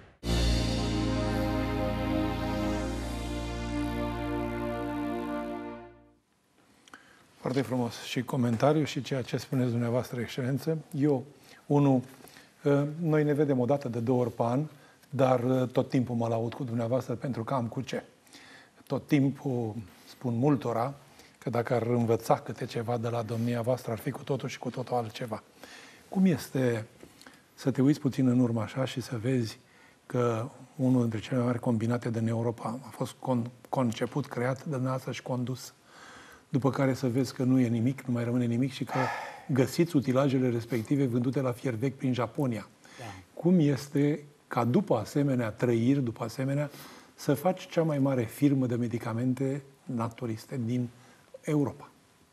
Foarte frumos și comentariu și ceea ce spuneți dumneavoastră, excelență. Eu, unul, noi ne vedem o dată de două ori pe an, dar tot timpul mă laud cu dumneavoastră pentru că am cu ce. Tot timpul spun multora că dacă ar învăța câte ceva de la domnia voastră, ar fi cu totul și cu totul altceva. Cum este să te uiți puțin în urmă așa și să vezi că unul dintre cele mai mari combinate din Europa a fost con- conceput, creat de dumneavoastră și condus, după care să vezi că nu e nimic, nu mai rămâne nimic și că găsiți utilajele respective vândute la fier vechi prin Japonia. Da. Cum este ca după asemenea trăiri, după asemenea, să faci cea mai mare firmă de medicamente naturiste din Europa?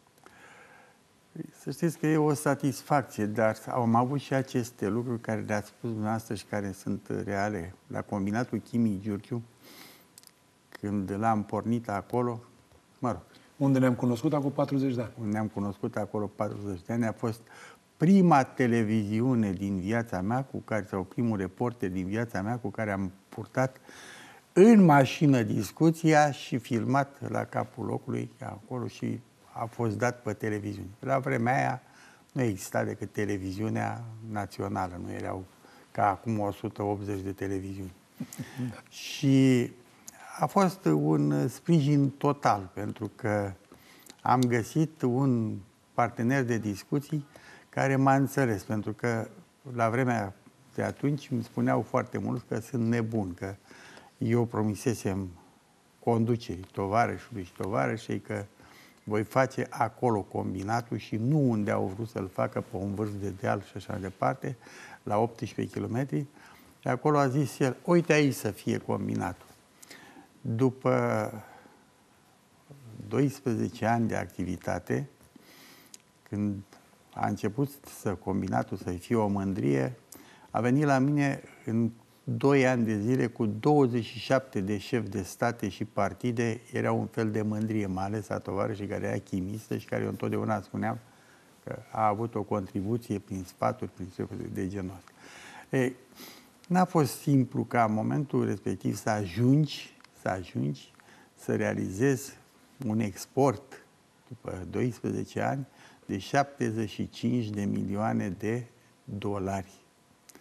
Să știți că e o satisfacție, dar am avut și aceste lucruri care le-ați spus dumneavoastră și care sunt reale. La Combinatul Chimic Giurgiu, când l-am pornit acolo, mă rog, unde ne-am cunoscut acum patruzeci de ani. Unde ne-am cunoscut acolo patruzeci de ani. A fost prima televiziune din viața mea, cu care, sau primul reporter din viața mea, cu care am purtat în mașină discuția și filmat la capul locului acolo și a fost dat pe televiziune. La vremea aia nu exista decât televiziunea națională, nu erau ca acum o sută optzeci de televiziuni. Da. Și a fost un sprijin total, pentru că am găsit un partener de discuții care m-a înțeles, pentru că la vremea de atunci îmi spuneau foarte mult că sunt nebun, că eu promisesem conducerii tovarășului și tovarășei că voi face acolo combinatul și nu unde au vrut să-l facă, pe un vârf de deal și așa departe, la optsprezece kilometri. Și acolo a zis el, uite aici să fie combinatul. După doisprezece ani de activitate, când a început să combinatul să fie o mândrie, a venit la mine în doi ani de zile cu douăzeci și șapte de șefi de state și partide. Era un fel de mândrie, mai ales a tovarășii care era chimistă și care eu întotdeauna spuneam că a avut o contribuție prin sfaturi, prin lucruri de genul ăsta. Ei, n-a fost simplu ca în momentul respectiv să ajungi, să ajungi să realizezi un export după doisprezece ani de șaptezeci și cinci de milioane de dolari.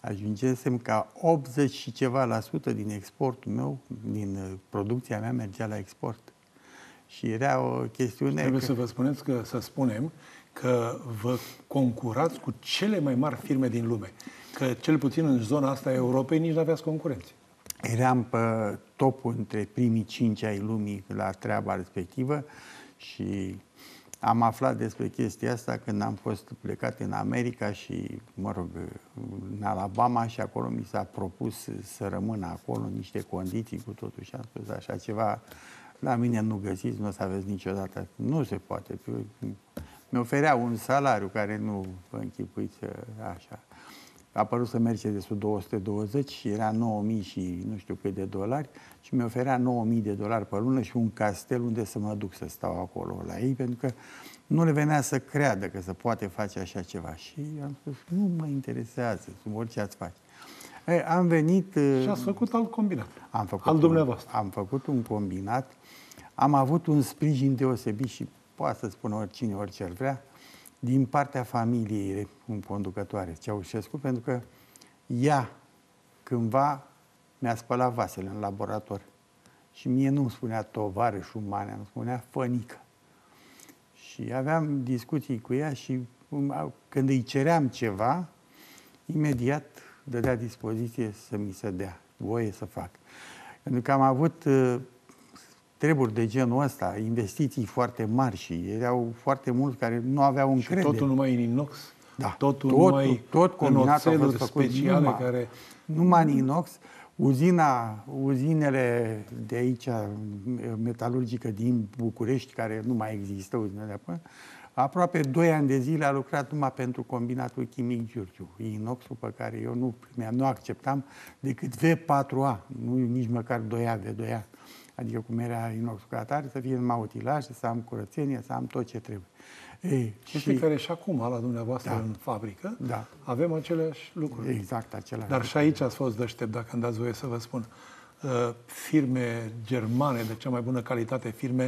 Ajungesem ca optzeci și ceva la sută din exportul meu, din producția mea, mergea la export. Și era o chestiune... Trebuie că... să vă spuneți că, să spunem că vă concurați cu cele mai mari firme din lume. Că cel puțin în zona asta a Europei nici nu aveați concurenți. Eram pe topul între primii cinci ai lumii la treaba respectivă și am aflat despre chestia asta când am fost plecat în America și, mă rog, în Alabama și acolo mi s-a propus să rămân acolo, niște condiții cu totul și am spus așa ceva, la mine nu găsiți, nu o să aveți niciodată. Nu se poate. Mi oferea un salariu care nu vă închipuiți așa. A apărut să Mercedes-ul două sute douăzeci și era nouă mii și nu știu cât de dolari și mi oferea nouă mii de dolari pe lună și un castel unde să mă duc să stau acolo la ei, pentru că nu le venea să creadă că se poate face așa ceva. Și am spus, nu mă interesează, orice ați face. Ei, am venit... Și ați făcut alt combinat. Am făcut al dumneavoastră. Un, am făcut un combinat, am avut un sprijin deosebit și poate să spună oricine, orice ar vrea, din partea familiei în conducătoare, Ceaușescu, pentru că ea cândva mi-a spălat vasele în laborator. Și mie nu-mi spunea tovarășul Manea, îmi spunea fănică. Și aveam discuții cu ea și când îi ceream ceva, imediat dădea dispoziție să mi se dea voie să fac. Pentru că am avut treburi de genul ăsta, investiții foarte mari și erau foarte mulți care nu aveau încredere. Și totul numai în inox? Da. Totul, totul numai tot în oțeluri speciale numai, care... Numai în inox. Uzina, uzinele de aici, metalurgică din București, care nu mai există, uzinele de apă, aproape doi ani de zile a lucrat numai pentru combinatul chimic Giurgiu. Inoxul pe care eu nu primeam, nu acceptam decât V patru A, nu nici măcar doi A, V doi A. Adică cum era inoxul ca atare, să fie numai utilaje, să am curățenie, să am tot ce trebuie. Ei, Chestii și... care și acum, la dumneavoastră, da. în fabrică, da. avem aceleași lucruri. Exact, același Dar lucruri. și aici ați fost deștept, dacă îmi dați voie să vă spun. Uh, firme germane de cea mai bună calitate, firme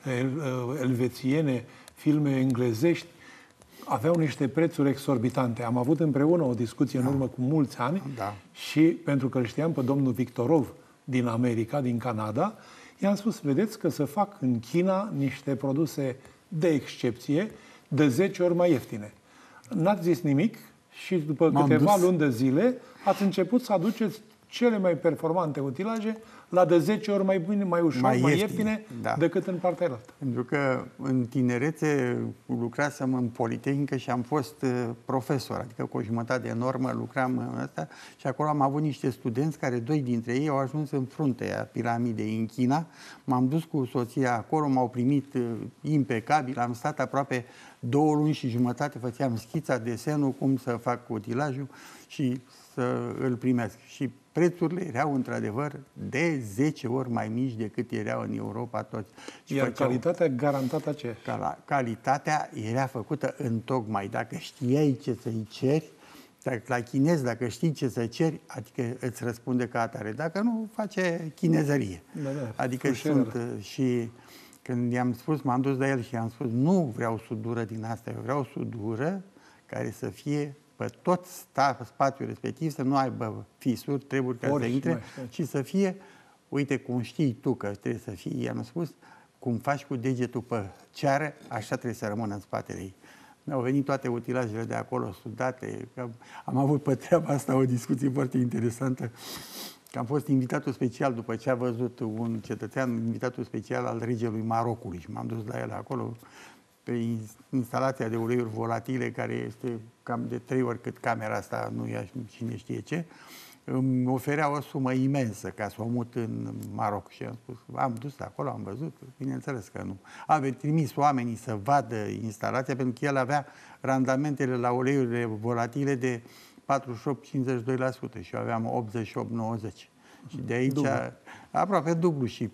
uh, elvețiene, firme englezești, aveau niște prețuri exorbitante. Am avut împreună o discuție da. în urmă cu mulți ani da. și pentru că îl știam pe domnul Victorov din America, din Canada, i-am spus, vedeți că se fac în China niște produse de excepție, de zece ori mai ieftine. N-ați zis nimic și după M-am câteva dus. luni de zile ați început să aduceți cele mai performante utilaje la de zece ori mai bine, mai ușor, mai, mai ieftine, ieftine da. decât în partea altă. Pentru că în tinerețe lucrasem în Politehnică și am fost profesor, adică cu o jumătate de normă lucram în asta și acolo am avut niște studenți care, doi dintre ei, au ajuns în fruntea piramidei în China. M-am dus cu soția acolo, m-au primit impecabil, am stat aproape două luni și jumătate, făceam schița, desenul, cum să fac utilajul și să îl primesc. Și prețurile erau într-adevăr de zece ori mai mici decât erau în Europa toți. Și Iar făceau... calitatea garantată aceeași. Calitatea era făcută întocmai. Dacă știai ce să-i ceri, la chinez, dacă știi ce să ceri, adică îți răspunde ca atare. Dacă nu, face chinezărie. Da, da, adică fușeră. sunt și când i-am spus, m-am dus la el și i-am spus, nu vreau sudură din asta, eu vreau sudură care să fie pe tot spațiul respectiv, să nu aibă fisuri, treburi care să intre și să fie, uite cum știi tu că trebuie să fie, i-am spus, cum faci cu degetul pe ceară, așa trebuie să rămână în spatele ei. Mi-au venit toate utilajele de acolo sudate. Am avut pe treaba asta o discuție foarte interesantă. Că am fost invitatul special după ce a văzut un cetățean, invitatul special al regelui Marocului și m-am dus la el acolo pe instalația de uleiuri volatile, care este cam de trei ori cât camera asta, nu ia cine știe ce, îmi oferea o sumă imensă ca să o mut în Maroc. Și am spus, am dus acolo, am văzut, bineînțeles că nu. Am trimis oamenii să vadă instalația, pentru că el avea randamentele la uleiurile volatile de patruzeci și opt cincizeci și doi la sută și eu aveam optzeci și opt nouăzeci. Și de aici, dublu. aproape dublu. Și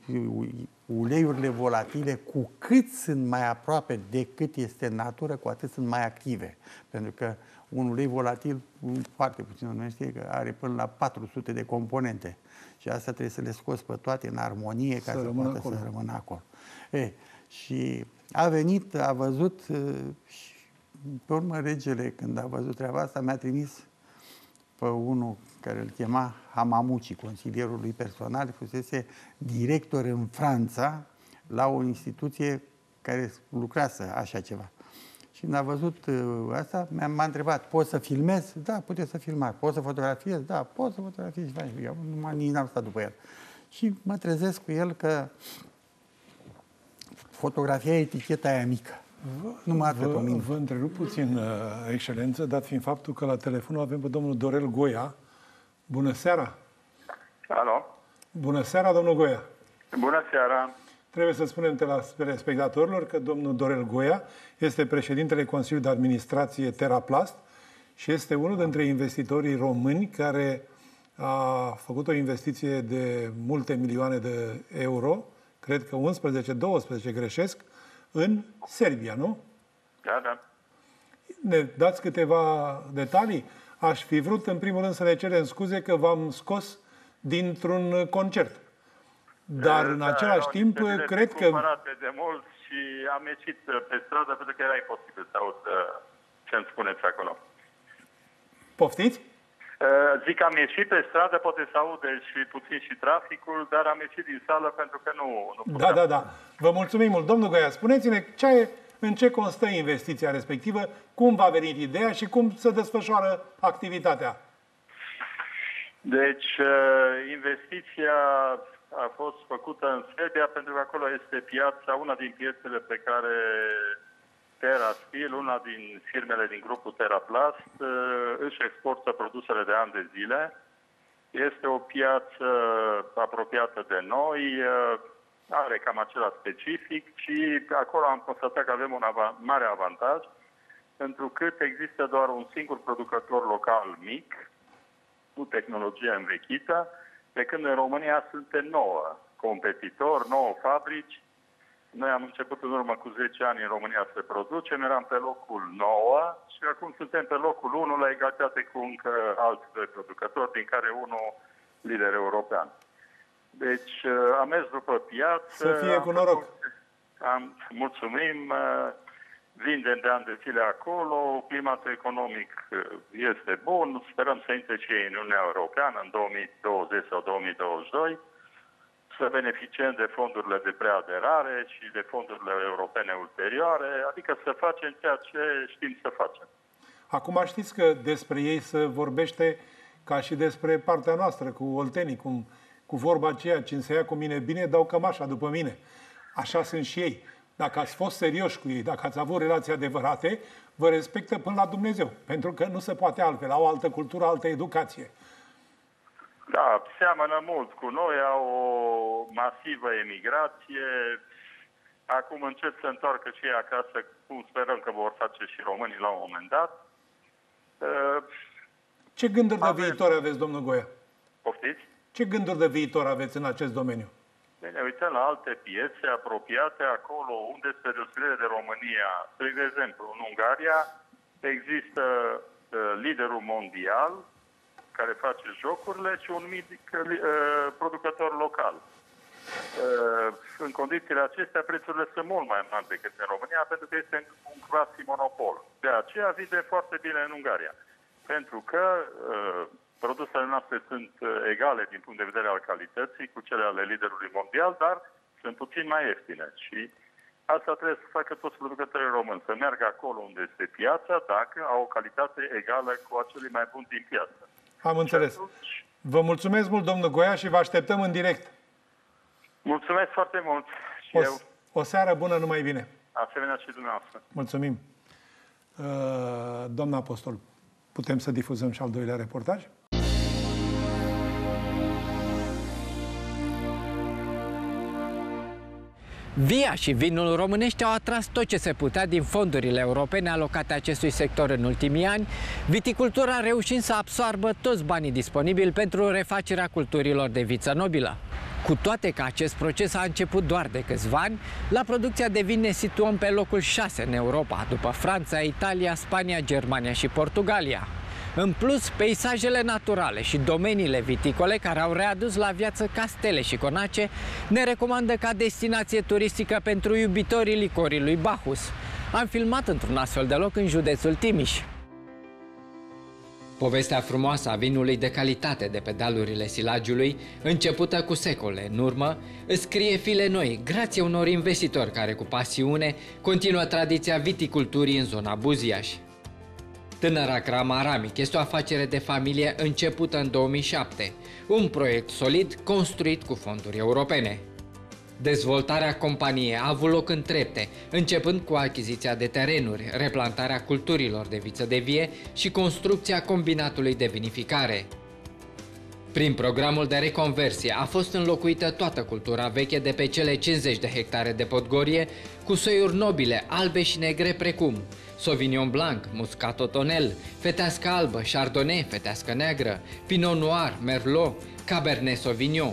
uleiurile volatile, cu cât sunt mai aproape decât este natură, cu atât sunt mai active. Pentru că un ulei volatil, foarte puțin oameni știe că are până la patru sute de componente. Și asta trebuie să le scoți pe toate în armonie ca să, să poată acolo. să rămână acolo. E, și a venit, a văzut și pe urmă regele, când a văzut treaba asta, mi-a trimis pe unul care îl chema Hamamuci, consilierul lui personal, fusese director în Franța la o instituție care lucrează așa ceva. Și când a văzut asta, m-a întrebat, poți să filmezi? Da, puteți să filmați. Poți să fotografiezi? Da, poți să fotografiezi. Eu numai nici n-am stat după el. Și mă trezesc cu el că fotografia eticheta aia mică. Nu mă atât vă, vă întrerup puțin, excelență, dat fiind faptul că la telefon avem pe domnul Dorel Goia. Bună seara! Alo! Bună seara, domnul Goia! Bună seara! Trebuie să spunem telespectatorilor că domnul Dorel Goia este președintele Consiliului de Administrație TerraPlast și este unul dintre investitorii români care a făcut o investiție de multe milioane de euro, cred că unsprezece doisprezece greșesc, în Serbia, nu? Da, da. Ne dați câteva detalii? Aș fi vrut, în primul rând, să ne cerem scuze că v-am scos dintr-un concert. Dar, în da, același timp, cred că... de mult și am ieșit pe stradă pentru că era imposibil să aud ce-mi spuneți acolo. Poftiți? Zic că am ieșit pe stradă, poate să aude și puțin și traficul, dar am ieșit din sală pentru că nu, nu puteam. Da, da, da. Vă mulțumim mult. Domnul Goia, spuneți-ne ce, în ce constă investiția respectivă, cum v-a venit ideea și cum se desfășoară activitatea. Deci, investiția a fost făcută în Serbia pentru că acolo este piața, una din piețele pe care TerraSteel, una din firmele din grupul TerraPlast, își exportă produsele de ani de zile. Este o piață apropiată de noi, are cam același specific și acolo am constatat că avem un mare avantaj, întrucât există doar un singur producător local mic, cu tehnologie învechită, pe când în România suntem nouă competitori, nouă fabrici. Noi am început în urmă cu zece ani în România să producem, eram pe locul nouă și acum suntem pe locul unu la egalitate cu încă alți doi producători, din care unul lider european. Deci am mers după piață. Să fie cu noroc. Am, mulțumim, vindem de ani de zile acolo, climatul economic este bun, sperăm să intre și ei în Uniunea Europeană în două mii douăzeci sau două mii douăzeci și doi. Să beneficiem de fondurile de preaderare și de fondurile europene ulterioare, adică să facem ceea ce știm să facem. Acum știți că despre ei se vorbește ca și despre partea noastră, cu oltenii, cum, cu vorba aceea, cine se ia cu mine bine, dau cămașa după mine. Așa sunt și ei. Dacă ați fost serioși cu ei, dacă ați avut relații adevărate, vă respectă până la Dumnezeu. Pentru că nu se poate altfel, au altă cultură, altă educație. Da, seamănă mult cu noi, au o masivă emigrație. Acum încep să întoarcă și ei acasă, cum sperăm că vor face și românii la un moment dat. Ce gânduri de Avem... viitor aveți, domnul Goia? Poftiți? Ce gânduri de viitor aveți în acest domeniu? Ne uităm la alte piețe apropiate, acolo unde, spre deosebire de România, de exemplu, în Ungaria, există liderul mondial care face jocurile și un mic uh, producător local. Uh, în condițiile acestea, prețurile sunt mult mai mari decât în România, pentru că este un quasi monopol. De aceea vinde foarte bine în Ungaria. Pentru că uh, produsele noastre sunt egale din punct de vedere al calității cu cele ale liderului mondial, dar sunt puțin mai ieftine. Și asta trebuie să facă toți producătorii români, să meargă acolo unde este piața, dacă au o calitate egală cu acelii mai buni din piață. Am înțeles. Vă mulțumesc mult, domnul Goia, și vă așteptăm în direct. Mulțumesc foarte mult. Și o, eu. O seară bună, numai bine. Asemenea și dumneavoastră. Mulțumim. Doamna Apostol, putem să difuzăm și al doilea reportaj? Via și vinul românești au atras tot ce se putea din fondurile europene alocate acestui sector în ultimii ani, viticultura reușind să absoarbă toți banii disponibili pentru refacerea culturilor de viță nobilă. Cu toate că acest proces a început doar de câțiva ani, la producția de vin ne situăm pe locul șase în Europa, după Franța, Italia, Spania, Germania și Portugalia. În plus, peisajele naturale și domeniile viticole care au readus la viață castele și conace ne recomandă ca destinație turistică pentru iubitorii licorii lui Bacchus. Am filmat într-un astfel de loc în județul Timiș. Povestea frumoasă a vinului de calitate de pe dealurile Silagiului, începută cu secole în urmă, îți scrie file noi grație unor investitori care cu pasiune continuă tradiția viticulturii în zona Buziaș. Tânăra Crama Aramic este o afacere de familie începută în două mii șapte, un proiect solid construit cu fonduri europene. Dezvoltarea companiei a avut loc în trepte, începând cu achiziția de terenuri, replantarea culturilor de viță de vie și construcția combinatului de vinificare. Prin programul de reconversie a fost înlocuită toată cultura veche de pe cele cincizeci de hectare de podgorie cu soiuri nobile, albe și negre precum Sauvignon Blanc, Muscato Tonel, Fetească albă, Chardonnay, Fetească neagră, Pinot Noir, Merlot, Cabernet Sauvignon.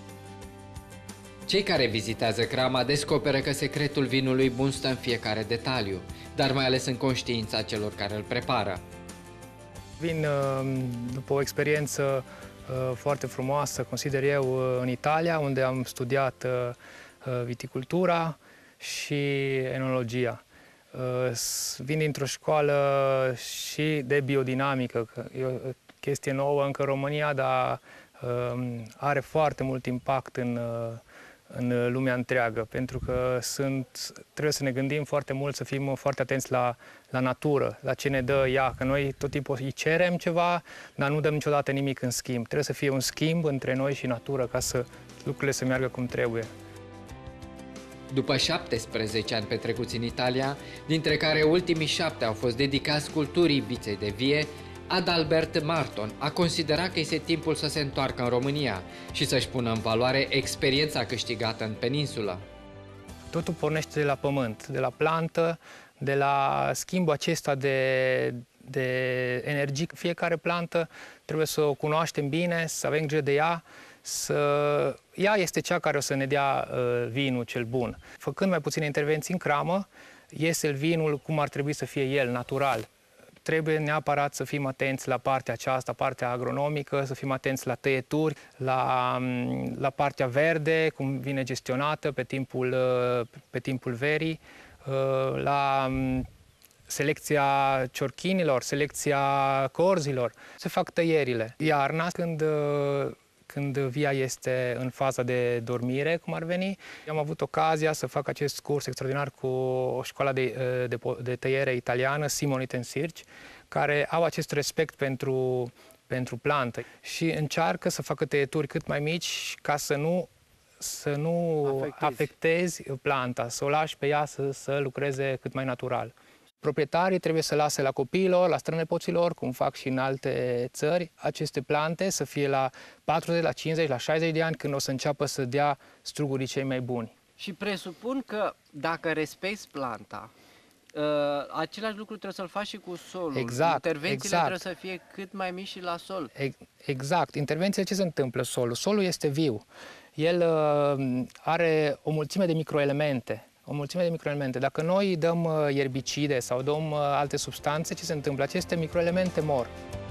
Cei care vizitează Crama descoperă că secretul vinului bun stă în fiecare detaliu, dar mai ales în conștiința celor care îl prepară. Vin după o experiență foarte frumoasă, consider eu, în Italia, unde am studiat viticultura și enologia. Vin dintr-o școală și de biodinamică, e o chestie nouă încă în România, dar are foarte mult impact în, în lumea întreagă, pentru că sunt, trebuie să ne gândim foarte mult, să fim foarte atenți la, la natură, la ce ne dă ea, că noi tot timpul îi cerem ceva, dar nu dăm niciodată nimic în schimb. Trebuie să fie un schimb între noi și natură ca să lucrurile să meargă cum trebuie. După șaptesprezece ani petrecuți în Italia, dintre care ultimii șapte au fost dedicați culturii viței de vie, Adalbert Marton a considerat că este timpul să se întoarcă în România și să-și pună în valoare experiența câștigată în peninsulă. Totul pornește de la pământ, de la plantă, de la schimbul acesta de, de energie. Fiecare plantă trebuie să o cunoaștem bine, să avem grijă de ea, să... ea este cea care o să ne dea uh, vinul cel bun. Făcând mai puține intervenții în cramă, iese vinul cum ar trebui să fie el, natural. Trebuie neapărat să fim atenți la partea aceasta, partea agronomică, să fim atenți la tăieturi, la, la partea verde, cum vine gestionată pe timpul, pe timpul verii, la selecția ciorchinilor, selecția corzilor. Se fac tăierile. Iarna, când, când via este în faza de dormire, cum ar veni, am avut ocazia să fac acest curs extraordinar cu o școală de, de, de tăiere italiană, Simon Itensirci, care au acest respect pentru, pentru plantă și încearcă să facă tăieturi cât mai mici ca să nu, să nu afectezi. afectezi planta, să o lași pe ea să, să lucreze cât mai natural. Proprietarii trebuie să lase la copiilor, la strănepoților, cum fac și în alte țări, aceste plante să fie la patruzeci, la cincizeci, la șaizeci de ani, când o să înceapă să dea strugurii cei mai buni. Și presupun că dacă respecti planta, uh, același lucru trebuie să-l faci și cu solul. Exact, Intervențiile exact. trebuie să fie cât mai mici și la sol. Exact. Intervențiile, ce se întâmplă? Solul. Solul este viu. El uh, are o mulțime de microelemente. O mulțime de microelemente. Dacă noi dăm ierbicide sau dăm alte substanțe, ce se întâmplă? Aceste microelemente mor.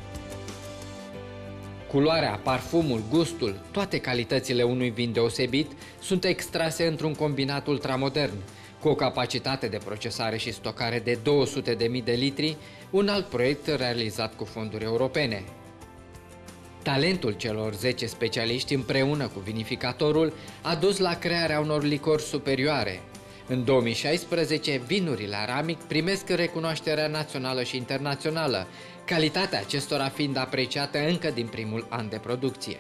Culoarea, parfumul, gustul, toate calitățile unui vin deosebit sunt extrase într-un combinat ultramodern, cu o capacitate de procesare și stocare de două sute de mii de litri, un alt proiect realizat cu fonduri europene. Talentul celor zece specialiști împreună cu vinificatorul a dus la crearea unor licori superioare. În două mii șaisprezece, vinurile Aramic primesc recunoașterea națională și internațională, calitatea acestora fiind apreciată încă din primul an de producție.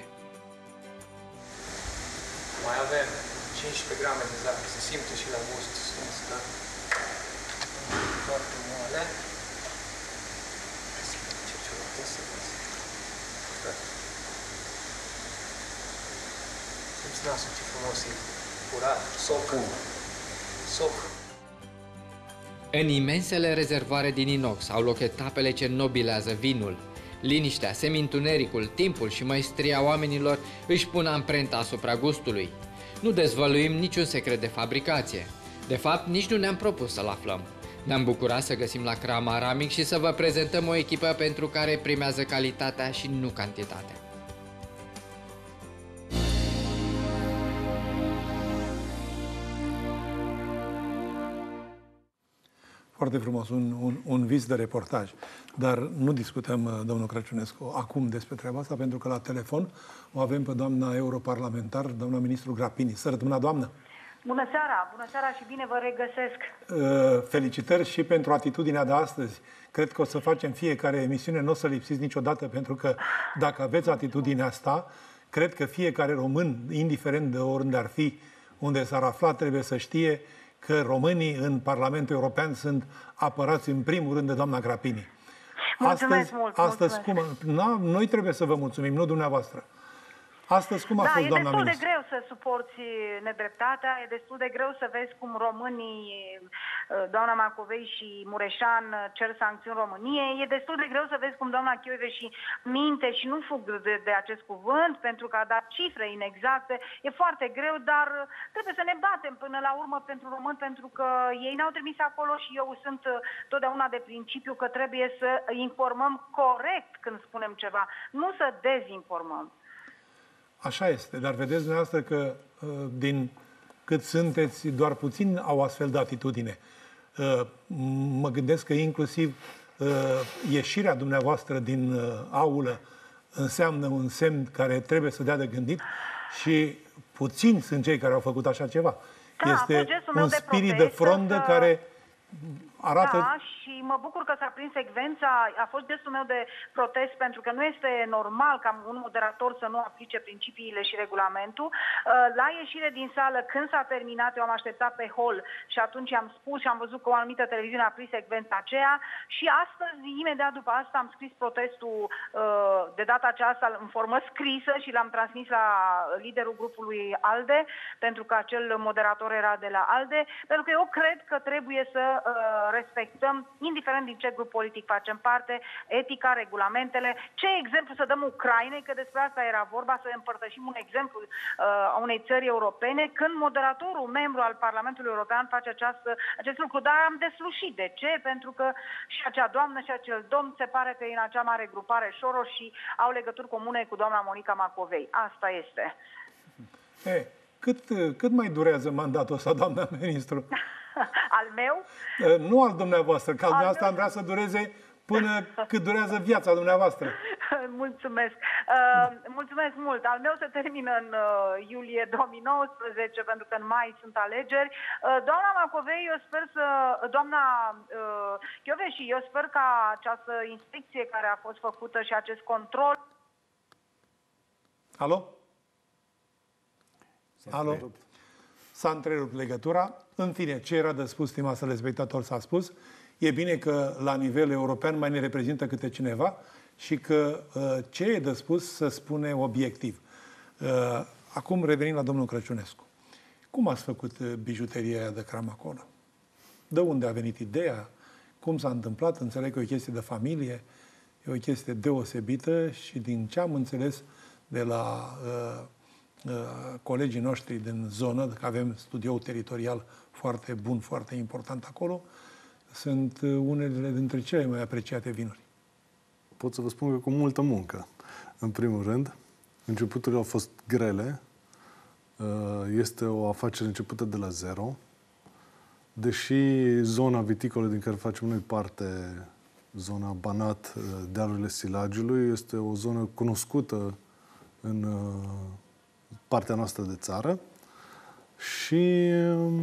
Mai avem cincisprezece grame de zahăr, se simte și la gust, sunt foarte moale. Simți nasul ce frumos e, curat, soc. În imensele rezervoare din inox au loc etapele ce nobilează vinul. Liniștea, semintunericul, timpul și maestria oamenilor își pun amprenta asupra gustului. Nu dezvăluim niciun secret de fabricație. De fapt, nici nu ne-am propus să-l aflăm. Ne-am bucurat să găsim la Crama Aramic și să vă prezentăm o echipă pentru care primează calitatea și nu cantitatea. Foarte frumos, un, un, un vis de reportaj. Dar nu discutăm, domnul Crăciunescu, acum despre treaba asta, pentru că la telefon o avem pe doamna europarlamentar, doamna ministru Grapini. Să rămână, doamnă! Bună seara! Bună seara și bine vă regăsesc! Felicitări și pentru atitudinea de astăzi. Cred că o să facem fiecare emisiune, nu o să lipsiți niciodată, pentru că dacă aveți atitudinea asta, cred că fiecare român, indiferent de oriunde ar fi, unde s-ar afla, trebuie să știe că românii în Parlamentul European sunt apărați în primul rând de doamna Grapini. Mulțumesc astăzi, mult! Astăzi, mulțumesc. cum, na, noi trebuie să vă mulțumim, nu dumneavoastră. Astăzi, cum a da, fost, doamna ministru? Da, e ministru? destul de greu să suporți nedreptatea, e destul de greu să vezi cum românii, doamna Macovei și Mureșan, cer sancțiuni României. E destul de greu să vezi cum doamna Chioveși minte și nu fug de, de acest cuvânt, pentru că a dat cifre inexacte. E foarte greu, dar trebuie să ne batem până la urmă pentru români, pentru că ei ne-au trimis acolo și eu sunt totdeauna de principiu că trebuie să informăm corect când spunem ceva, nu să dezinformăm. Așa este, dar vedeți dumneavoastră că din cât sunteți, doar puțin au astfel de atitudine. Mă gândesc că inclusiv ieșirea dumneavoastră din aulă înseamnă un semn care trebuie să dea de gândit și puțini sunt cei care au făcut așa ceva. Da, este un de spirit de frondă că... care arată... Da, și mă bucur că s-a prins secvența. A fost gestul meu de protest pentru că nu este normal ca un moderator să nu aplice principiile și regulamentul. La ieșire din sală, când s-a terminat, eu am așteptat pe hol și atunci am spus și am văzut că o anumită televiziune a prins secvența aceea și astăzi, imediat după asta, am scris protestul de data aceasta în formă scrisă și l-am transmis la liderul grupului ALDE, pentru că acel moderator era de la ALDE, pentru că eu cred că trebuie să respectăm, indiferent din ce grup politic facem parte, etica, regulamentele, ce exemplu să dăm Ucrainei, că despre asta era vorba, să împărtășim un exemplu uh, a unei țări europene, când moderatorul, membru al Parlamentului European, face această, acest lucru. Dar am deslușit. De ce? Pentru că și acea doamnă și acel domn se pare că e în acea mare grupare Soros și au legături comune cu doamna Monica Macovei. Asta este. Hey, cât, cât mai durează mandatul ăsta, doamna ministru? Al meu? Nu al dumneavoastră, că al dumneavoastră meu... am vrea să dureze până cât durează viața dumneavoastră. Mulțumesc. Uh, mulțumesc mult. Al meu se termină în uh, iulie două mii nouăsprezece, pentru că în mai sunt alegeri. Uh, doamna Macovei, eu sper să... Doamna uh, Chioveși, eu sper ca această inspecție care a fost făcută și acest control... Alo? Alo? S-a întrerupt legătura. În fine, ce era de spus, stimați telespectatori, s-a spus. E bine că la nivel european mai ne reprezintă câte cineva și că ce e de spus să spune obiectiv. Acum revenim la domnul Crăciunescu. Cum ați făcut bijuteria aia de cram acolo? De unde a venit ideea? Cum s-a întâmplat? Înțeleg că e o chestie de familie, e o chestie deosebită și din ce am înțeles de la uh, uh, colegii noștri din zonă, că avem studioul teritorial foarte bun, foarte important acolo, sunt unele dintre cele mai apreciate vinuri. Pot să vă spun că cu multă muncă. În primul rând, începuturile au fost grele. Este o afacere începută de la zero. Deși zona viticolă din care facem noi parte, zona Banat, dealurile Silagiului, este o zonă cunoscută în partea noastră de țară și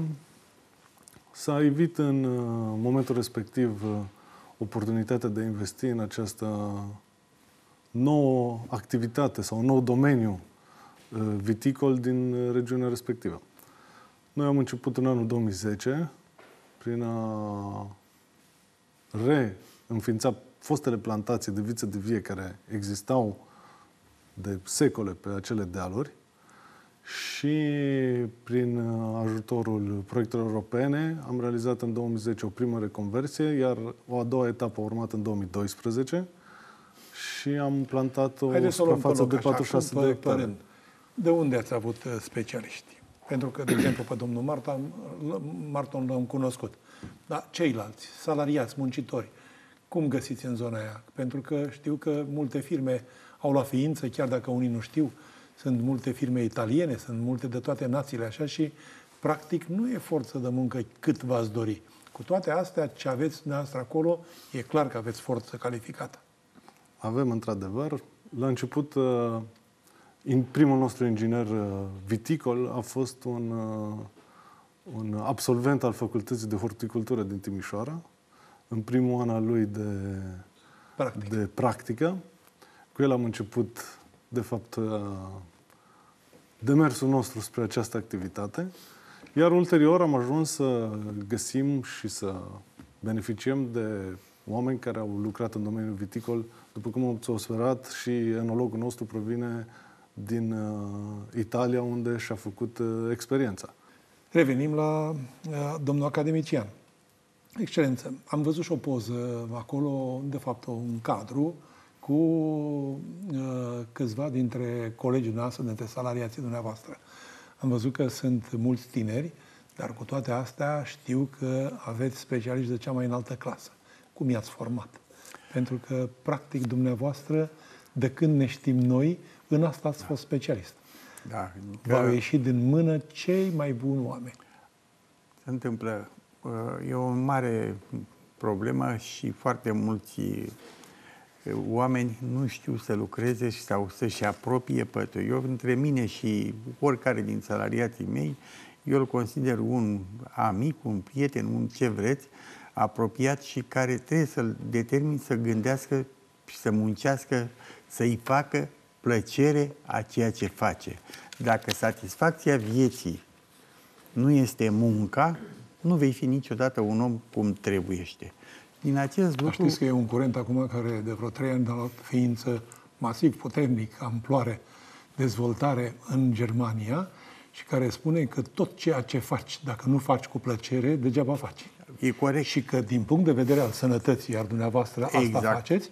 s-a evit în momentul respectiv oportunitatea de a investi în această nouă activitate sau un nou domeniu viticol din regiunea respectivă. Noi am început în anul două mii zece prin a reînființa fostele plantații de viță de vie care existau de secole pe acele dealuri și prin ajutorul proiectelor europene am realizat în două mii zece o primă reconversie, iar o a doua etapă a urmat în două mii doisprezece și am plantat o suprafață de patruzeci și șase de hectare. De unde ați avut specialiști? Pentru că, de exemplu, pe domnul Marta, Marton l-am cunoscut. Dar ceilalți, salariați, muncitori, cum găsiți în zona aia? Pentru că știu că multe firme au luat ființă, chiar dacă unii nu știu. Sunt multe firme italiene, sunt multe de toate națiile așa și, practic, nu e forță de muncă cât v-ați dori. Cu toate astea, ce aveți dumneavoastră acolo, e clar că aveți forță calificată. Avem, într-adevăr. La început, primul nostru inginer viticol a fost un, un absolvent al Facultății de Horticultură din Timișoara, în primul an al lui de practică. de practică. Cu el am început, de fapt, demersul nostru spre această activitate, iar ulterior am ajuns să găsim și să beneficiem de oameni care au lucrat în domeniul viticol. După cum am observat, și enologul nostru provine din uh, Italia, unde și-a făcut uh, experiența. Revenim la uh, domnul academician. Excelență, am văzut și o poză acolo, de fapt un cadru, cu uh, câțiva dintre colegii noastre, dintre salariații dumneavoastră. Am văzut că sunt mulți tineri, dar cu toate astea știu că aveți specialiști de cea mai înaltă clasă. Cum i-ați format? Pentru că, practic, dumneavoastră, de când ne știm noi, în asta ați fost specialist. Da. V-au ieșit din mână cei mai buni oameni. Se întâmplă. E o mare problemă și foarte mulți oameni nu știu să lucreze sau să-și apropie pătul. Eu, între mine și oricare din salariații mei, eu îl consider un amic, un prieten, un ce vreți, apropiat și care trebuie să-l determin să gândească și să muncească, să-i facă plăcere a ceea ce face. Dacă satisfacția vieții nu este munca, nu vei fi niciodată un om cum trebuiește. Din acest lucru... Știți că e un curent acum care de vreo trei ani a luat ființă masiv, puternic, amploare, dezvoltare în Germania și care spune că tot ceea ce faci, dacă nu faci cu plăcere, degeaba faci. E corect. Și că din punct de vedere al sănătății, iar dumneavoastră asta exact. faceți,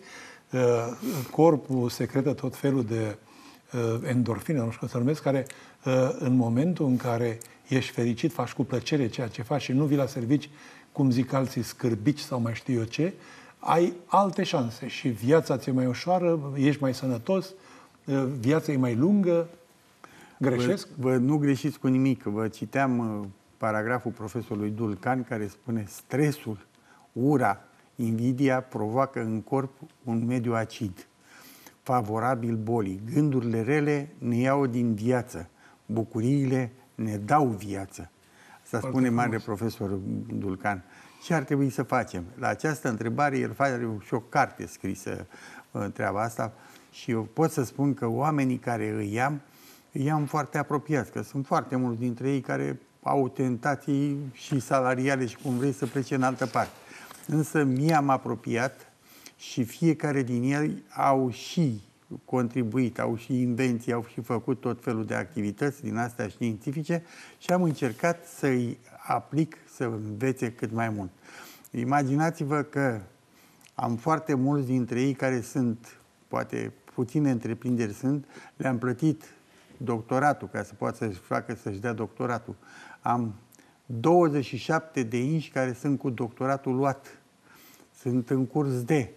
corpul secretă tot felul de endorfine, nu știu cum să numesc, care în momentul în care ești fericit, faci cu plăcere ceea ce faci și nu vii la servici, cum zic alții, scârbici sau mai știu eu ce, ai alte șanse și viața ți-e mai ușoară, ești mai sănătos, viața e mai lungă. Greșesc? Vă, vă nu greșiți cu nimic. Vă citeam uh, paragraful profesorului Dulcan care spune stresul, ura, invidia provoacă în corp un mediu acid, favorabil bolii. Gândurile rele ne iau din viață, bucuriile ne dau viață. Asta Foarte spune mare frumos. profesor Dulcan. Ce ar trebui să facem? La această întrebare, el face și o carte scrisă treaba asta și eu pot să spun că oamenii care îi am, îi am foarte apropiați, că sunt foarte mulți dintre ei care au tentații și salariale și cum vrei să plece în altă parte. Însă mi-am apropiat și fiecare din ei au și contribuit, au și invenții, au și făcut tot felul de activități din astea științifice și am încercat să-i aplic, să învețe cât mai mult. Imaginați-vă că am foarte mulți dintre ei care sunt, poate puține întreprinderi sunt, le-am plătit doctoratul ca să poată să-și facă, să-și dea doctoratul. Am douăzeci și șapte de inși care sunt cu doctoratul luat. Sunt în curs de...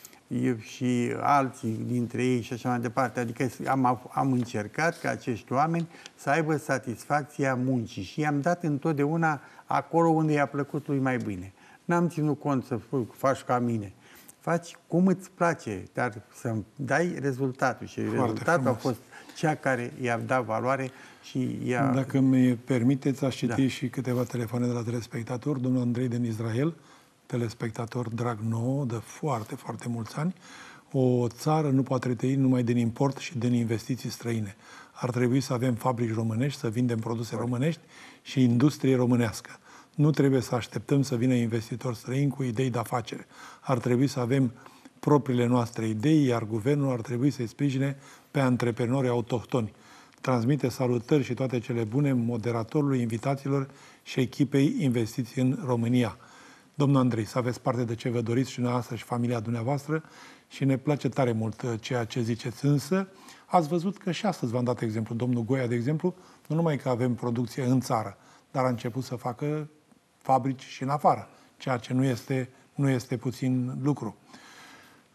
și alții dintre ei și așa mai departe. Adică am, am încercat ca acești oameni să aibă satisfacția muncii și i-am dat întotdeauna acolo unde i-a plăcut lui mai bine. N-am ținut cont să faci ca mine. Faci cum îți place, dar să dai rezultatul. Și foarte rezultatul frumos. A fost cea care i-a dat valoare și i-a... Dacă mi permiteți, aș citi Da. și câteva telefoane de la telespectatori. Domnul Andrei din Israel, telespectator drag nou, de foarte, foarte mulți ani. O țară nu poate trăi numai din import și din investiții străine. Ar trebui să avem fabrici românești, să vindem produse românești și industrie românească. Nu trebuie să așteptăm să vină investitori străini cu idei de afacere. Ar trebui să avem propriile noastre idei, iar guvernul ar trebui să-i sprijine pe antreprenori autohtoni. Transmite salutări și toate cele bune moderatorului, invitaților și echipei Investiții în România. Domnul Andrei, să aveți parte de ce vă doriți și dumneavoastră și familia dumneavoastră și ne place tare mult ceea ce ziceți. Însă, ați văzut că și astăzi v-am dat exemplu. Domnul Goia, de exemplu, nu numai că avem producție în țară, dar a început să facă fabrici și în afară, ceea ce nu este, nu este puțin lucru.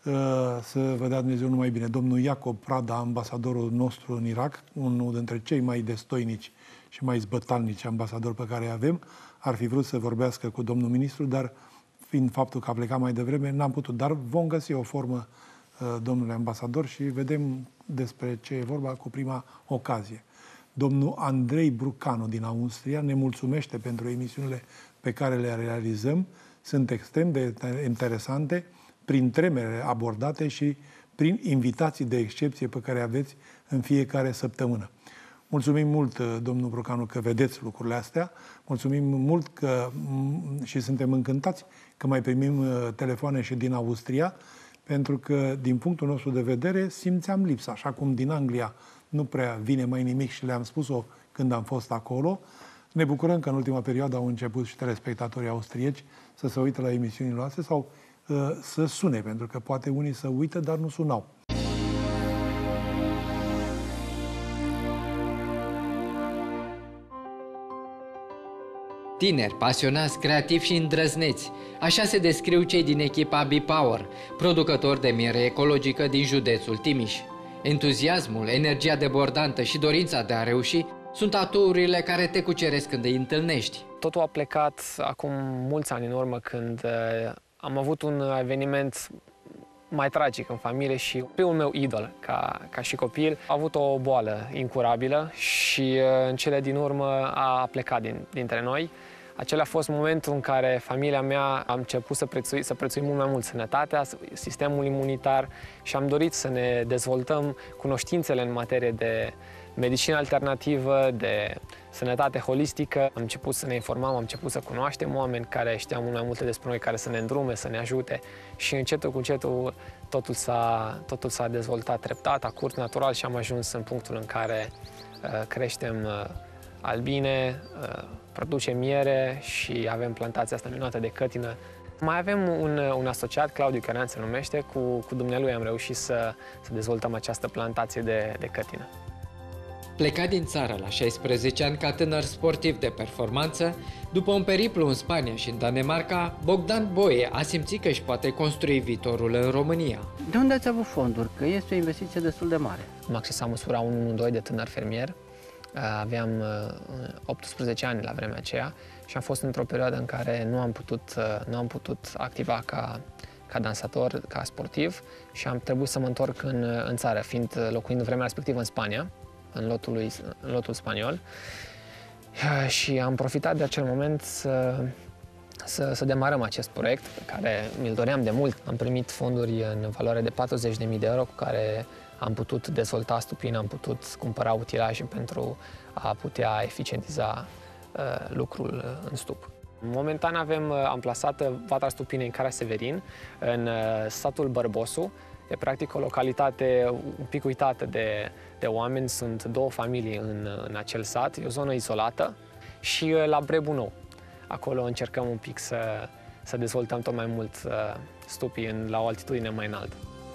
să vă dea Dumnezeu numai bine. Domnul Iacob Prada, ambasadorul nostru în Irak, unul dintre cei mai destoinici și mai zbătalnici ambasadori pe care îi avem, ar fi vrut să vorbească cu domnul ministru, dar fiind faptul că a plecat mai devreme, n-am putut. Dar vom găsi o formă, domnule ambasador, și vedem despre ce e vorba cu prima ocazie. Domnul Andrei Brucanu din Austria ne mulțumește pentru emisiunile pe care le realizăm. Sunt extrem de interesante, prin temele abordate și prin invitații de excepție pe care aveți în fiecare săptămână. Mulțumim mult, domnul Brucanu, că vedeți lucrurile astea. Mulțumim mult că și suntem încântați că mai primim telefoane și din Austria, pentru că, din punctul nostru de vedere, simțeam lipsa. Așa cum din Anglia nu prea vine mai nimic și le-am spus-o când am fost acolo, ne bucurăm că în ultima perioadă au început și telespectatorii austrieci să se uită la emisiunile noastre sau uh, să sune, pentru că poate unii să uită, dar nu sunau. Tineri, pasionați, creativi și îndrăzneți. Așa se descriu cei din echipa B-Power, producători de miere ecologică din județul Timiș. Entuziasmul, energia debordantă și dorința de a reuși sunt aturile care te cuceresc când îi întâlnești. Totul a plecat acum mulți ani în urmă, când uh, am avut un eveniment mai tragic în familie și primul meu idol ca, ca și copil a avut o boală incurabilă și uh, în cele din urmă a plecat din, dintre noi. Acela a fost momentul în care familia mea a început să prețui, să prețuim mult mai mult sănătatea, sistemul imunitar și am dorit să ne dezvoltăm cunoștințele în materie de medicină alternativă, de sănătate holistică. Am început să ne informăm, am început să cunoaștem oameni care știau mult mai multe despre noi, care să ne îndrume, să ne ajute și încetul cu încetul totul s-a, totul s-a dezvoltat treptat, a curs natural și am ajuns în punctul în care uh, creștem uh, albine, uh, producem miere și avem plantația asta minunată de cătină. Mai avem un, un asociat, Claudiu Cărean se numește, cu, cu dumnealui am reușit să, să dezvoltăm această plantație de, de cătină. Plecat din țară la șaisprezece ani ca tânăr sportiv de performanță, după un periplu în Spania și în Danemarca, Bogdan Boie a simțit că își poate construi viitorul în România. De unde ați avut fonduri? Că este o investiție destul de mare. Am accesat măsura unu unu doi de tânăr fermier. Aveam optsprezece ani la vremea aceea și am fost într-o perioadă în care nu am putut, nu am putut activa ca, ca dansator, ca sportiv și am trebuit să mă întorc în, în țară, fiind locuind în vremea respectivă în Spania, în lotul, lui, în lotul spaniol. Și am profitat de acel moment să, să, să demarăm acest proiect pe care mi-l doream de mult. Am primit fonduri în valoare de patruzeci de mii de euro cu care am putut dezvolta stupine, am putut cumpăra utilaje pentru a putea eficientiza uh, lucrul în stup. Momentan avem amplasată vatra stupinei în Cara Severin, în uh, satul Bărbosu. E practic o localitate un pic uitată de, de oameni, sunt două familii în, în acel sat, e o zonă izolată și uh, la Brebu Nou. Acolo încercăm un pic să, să dezvoltăm tot mai mult uh, stupii în, la o altitudine mai înaltă.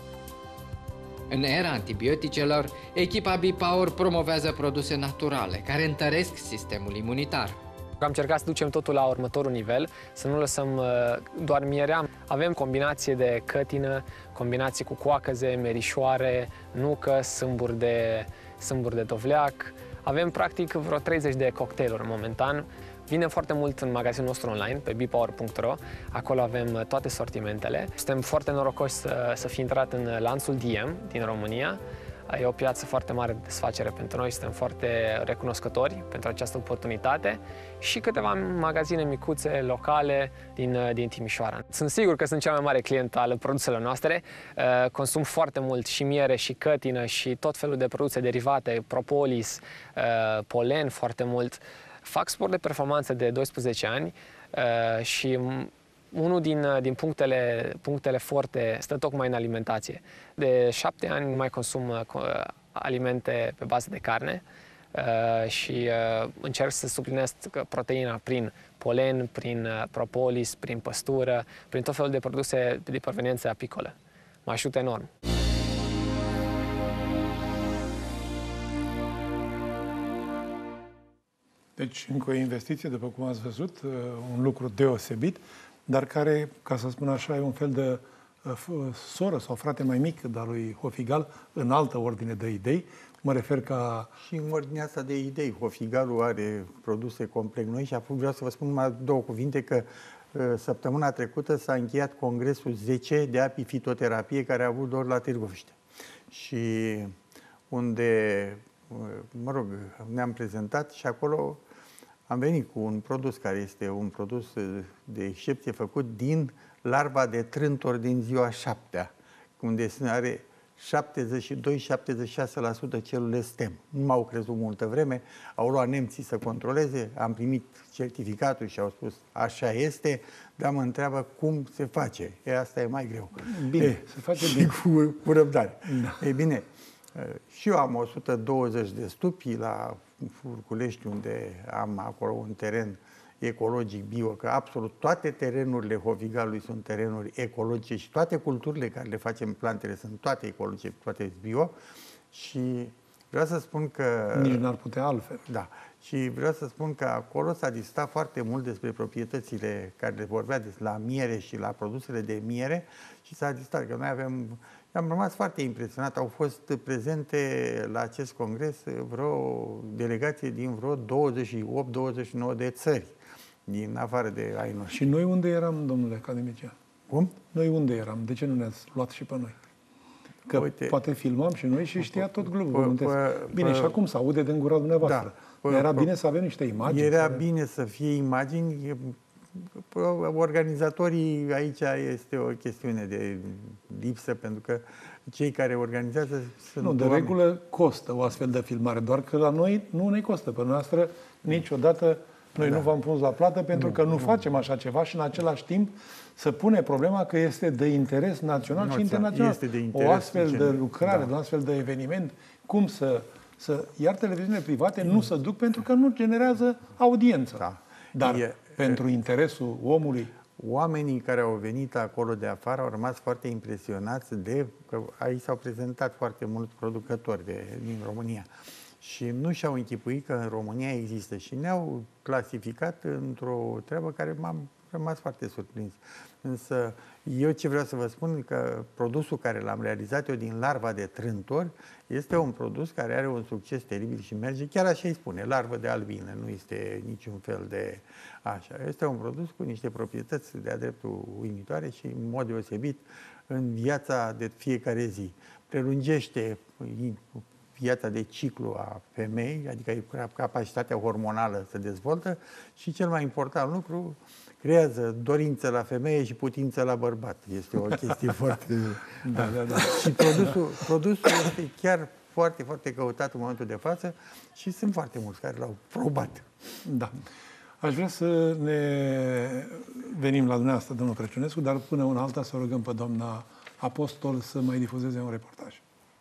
În era antibioticelor, echipa B-Power promovează produse naturale care întăresc sistemul imunitar. Am încercat să ducem totul la următorul nivel, să nu lăsăm doar mierea. Avem combinație de cătină, combinații cu coacăze, merișoare, nucă, sâmburi de, sâmburi de dovleac. Avem practic vreo treizeci de cocktailuri momentan. Vinem foarte mult în magazinul nostru online, pe b power punct ro. Acolo avem toate sortimentele. Suntem foarte norocoși să, să fi intrat în lanțul D M din România. E o piață foarte mare de desfacere pentru noi, suntem foarte recunoscători pentru această oportunitate și câteva magazine micuțe, locale, din, din Timișoara. Sunt sigur că sunt cel mai mare client al produselor noastre, consum foarte mult și miere, și cătină, și tot felul de produse derivate, propolis, polen foarte mult. Fac sport de performanță de doisprezece ani și unul din, din punctele, punctele forte stă tocmai în alimentație. De șapte ani nu mai consum alimente pe bază de carne uh, și uh, încerc să suplinesc proteina prin polen, prin uh, propolis, prin păstură, prin tot felul de produse de proveniență apicolă. Mă ajută enorm. Deci, încă o investiție, după cum ați văzut, un lucru deosebit, dar care, ca să spun așa, e un fel de soră sau frate mai mic de-a lui Hofigal în altă ordine de idei. Mă refer ca... Și în ordinea asta de idei, Hofigalul are produse complet noi și apoi vreau să vă spun numai două cuvinte că săptămâna trecută s-a încheiat congresul zece de apifitoterapie care a avut doar la Târgoviște. Și unde, mă rog, ne-am prezentat și acolo am venit cu un produs care este un produs de excepție făcut din larva de trântor din ziua șaptea, unde are șaptezeci și doi - șaptezeci și șase la sută celule stem. Nu m-au crezut multă vreme, au luat nemții să controleze, am primit certificatul și au spus așa este, dar mă întreabă cum se face. E, asta e mai greu. Bine, e, se face bine. Cu, cu răbdare. Da. E bine, și eu am o sută douăzeci de stupi la Furculești, unde am acolo un teren ecologic, bio, că absolut toate terenurile Hofigalului sunt terenuri ecologice și toate culturile care le facem, plantele, sunt toate ecologice, toate bio. Și vreau să spun că... Nici n-ar putea altfel. Da. Și vreau să spun că acolo s-a discutat foarte mult despre proprietățile care le vorbea despre la miere și la produsele de miere și s-a discutat că noi avem... Am rămas foarte impresionat. Au fost prezente la acest congres vreo delegație din vreo douăzeci și opt - douăzeci și nouă de țări, din afară de ai noștri. Și noi unde eram, domnule academician? Cum? Noi unde eram? De ce nu ne-ați luat și pe noi? Că Uite, poate filmam și noi și știa tot globul pământesc. Bine, și acum se aude din gura dumneavoastră. Da, era bine să avem niște imagini. Era bine să fie imagini. Organizatorii, aici este o chestiune de lipsă, pentru că cei care organizează sunt Nu, de oameni. regulă costă o astfel de filmare, doar că la noi nu ne costă. Pe noastră niciodată noi da. nu v-am pus la plată pentru nu, că nu, nu facem așa ceva și în același timp să pune problema că este de interes național și internațional. Este de interes, o astfel de lucrare, da. de un astfel de eveniment, cum să... să iar televiziunile private nu se duc pentru că nu generează audiență. Da. Dar e, pentru interesul omului. Oamenii care au venit acolo de afară au rămas foarte impresionați de că aici s-au prezentat foarte mulți producători de, din România. Și nu și-au închipuit că în România există. Și ne-au clasificat într-o treabă care m-am rămas foarte surprins. Însă eu ce vreau să vă spun că produsul care l-am realizat eu din larva de trântor este un produs care are un succes teribil și merge, chiar așa îi spune, larvă de albină, nu este niciun fel de așa. Este un produs cu niște proprietăți de-a dreptul uimitoare și în mod deosebit în viața de fiecare zi. Prelungește viața de ciclu a femeii, adică capacitatea hormonală se dezvoltă și cel mai important lucru, creează dorință la femeie și putință la bărbat. Este o chestie foarte... Da, da, da. Și produsul, produsul este chiar foarte, foarte căutat în momentul de față și sunt foarte mulți care l-au probat. Da. Aș vrea să ne venim la dumneavoastră, domnul Crăciunescu, dar până una alta să rugăm pe doamna Apostol să mai difuzeze un reportaj.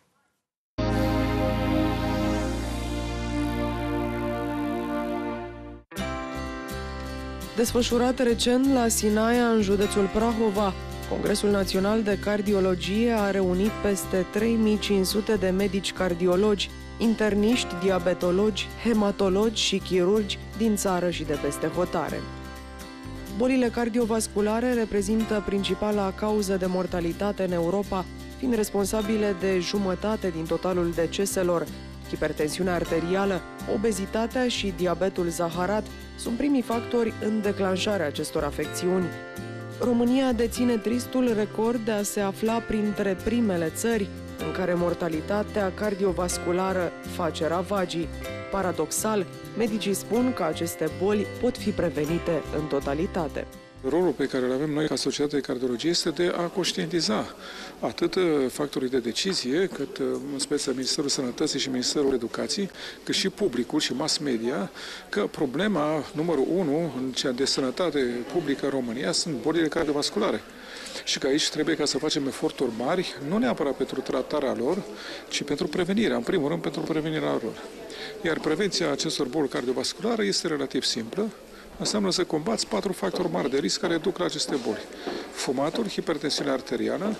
Desfășurat recent la Sinaia, în județul Prahova, Congresul Național de Cardiologie a reunit peste trei mii cinci sute de medici cardiologi, interniști, diabetologi, hematologi și chirurgi din țară și de peste hotare. Bolile cardiovasculare reprezintă principala cauză de mortalitate în Europa, fiind responsabile de jumătate din totalul deceselor. Hipertensiunea arterială, obezitatea și diabetul zaharat sunt primii factori în declanșarea acestor afecțiuni. România deține tristul record de a se afla printre primele țări în care mortalitatea cardiovasculară face ravagii. Paradoxal, medicii spun că aceste boli pot fi prevenite în totalitate. Rolul pe care îl avem noi ca Societate de Cardiologie este de a conștientiza atât factorii de decizie, cât în speță Ministerul Sănătății și Ministerul Educației, cât și publicul și mass media, că problema numărul unu în cea de sănătate publică în România sunt bolile cardiovasculare. Și că aici trebuie ca să facem eforturi mari, nu neapărat pentru tratarea lor, ci pentru prevenirea, în primul rând pentru prevenirea lor. Iar prevenția acestor boli cardiovasculare este relativ simplă. Înseamnă să combați patru factori mari de risc care duc la aceste boli. Fumatul, hipertensiunea arterială,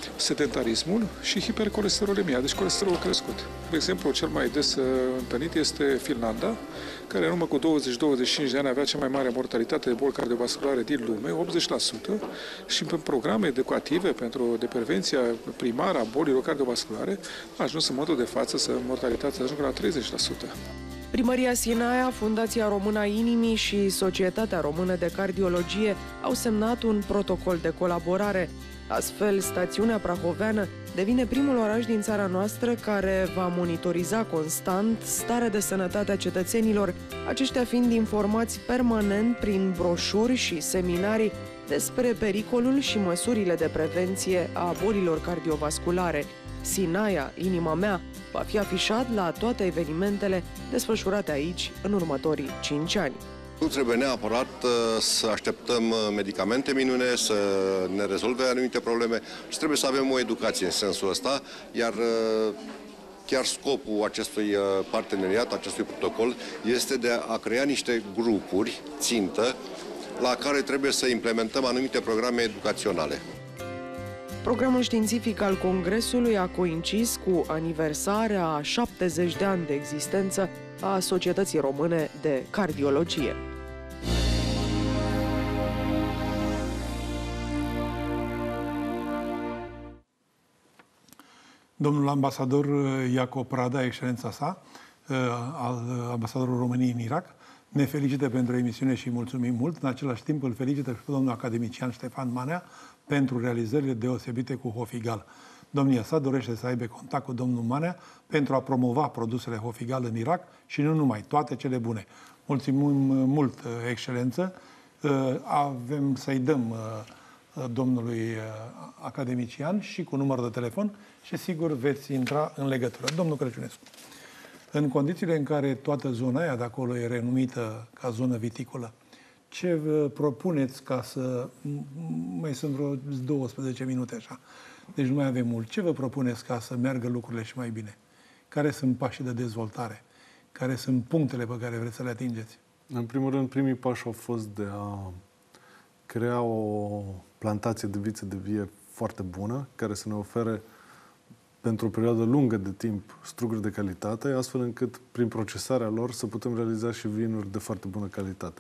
sedentarismul și hipercolesterolemia, deci colesterolul crescut. De exemplu, cel mai des întâlnit este Finlanda, care în urmă cu douăzeci douăzeci și cinci de ani avea cea mai mare mortalitate de boli cardiovasculare din lume, optzeci la sută, și în programe educative pentru de prevenția primară a bolilor cardiovasculare a ajuns în modul de față să mortalitatea să ajungă la treizeci la sută. Primăria Sinaia, Fundația Română a Inimii și Societatea Română de Cardiologie au semnat un protocol de colaborare. Astfel, stațiunea prahoveană devine primul oraș din țara noastră care va monitoriza constant starea de sănătate a cetățenilor, aceștia fiind informați permanent prin broșuri și seminarii despre pericolul și măsurile de prevenție a bolilor cardiovasculare. Sinaia, inima mea, va fi afișat la toate evenimentele desfășurate aici în următorii cinci ani. Nu trebuie neapărat să așteptăm medicamente minune, să ne rezolve anumite probleme, ci trebuie să avem o educație în sensul ăsta, iar chiar scopul acestui parteneriat, acestui protocol, este de a crea niște grupuri țintă la care trebuie să implementăm anumite programe educaționale. Programul științific al Congresului a coincis cu aniversarea a șaptezeci de ani de existență a Societății Române de Cardiologie. Domnul ambasador Iacob Prada, excelența sa, al ambasadorului României în Irak, ne felicită pentru emisiune și mulțumim mult. În același timp îl felicită și pe domnul academician Ștefan Manea pentru realizările deosebite cu Hofigal. Domnia sa dorește să aibă contact cu domnul Manea pentru a promova produsele Hofigal în Irak și nu numai, toate cele bune. Mulțumim mult, excelență. Avem să-i dăm domnului academician și cu număr de telefon și sigur veți intra în legătură. Domnul Crăciunescu, în condițiile în care toată zona aia de acolo e renumită ca zonă viticolă, ce vă propuneți ca să... Mai sunt vreo douăsprezece minute așa, deci nu mai avem mult. Ce vă propuneți ca să meargă lucrurile și mai bine? Care sunt pașii de dezvoltare? Care sunt punctele pe care vreți să le atingeți? În primul rând, primii pași au fost de a crea o plantație de viță de vie foarte bună, care să ne ofere pentru o perioadă lungă de timp struguri de calitate, astfel încât prin procesarea lor să putem realiza și vinuri de foarte bună calitate.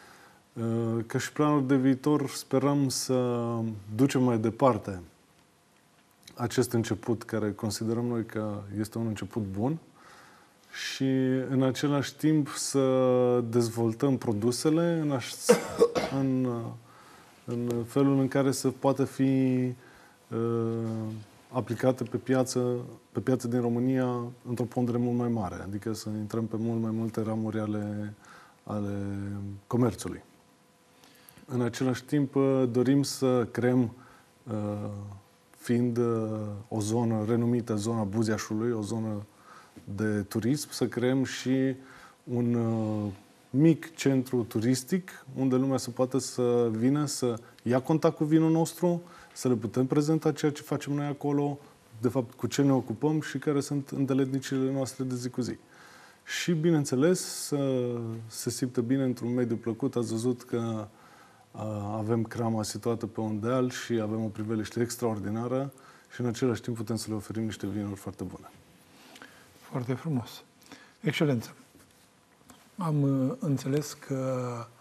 Ca și planuri de viitor, sperăm să ducem mai departe acest început, care considerăm noi că este un început bun, și în același timp să dezvoltăm produsele în, aș, în, în felul în care să poată fi uh, aplicate pe piață, pe piață din România într-o pondere mult mai mare, adică să intrăm pe mult mai multe ramuri ale, ale comerțului. În același timp, dorim să creăm, fiind o zonă renumită, zona Buziașului, o zonă de turism, să creăm și un mic centru turistic unde lumea să poată să vină, să ia contact cu vinul nostru, să le putem prezenta ceea ce facem noi acolo, de fapt cu ce ne ocupăm și care sunt îndeletnicile noastre de zi cu zi. Și, bineînțeles, să se simtă bine într-un mediu plăcut. Ați văzut că avem crama situată pe un deal și avem o priveliște extraordinară și în același timp putem să le oferim niște vinuri foarte bune. Foarte frumos. Excelență. Am înțeles că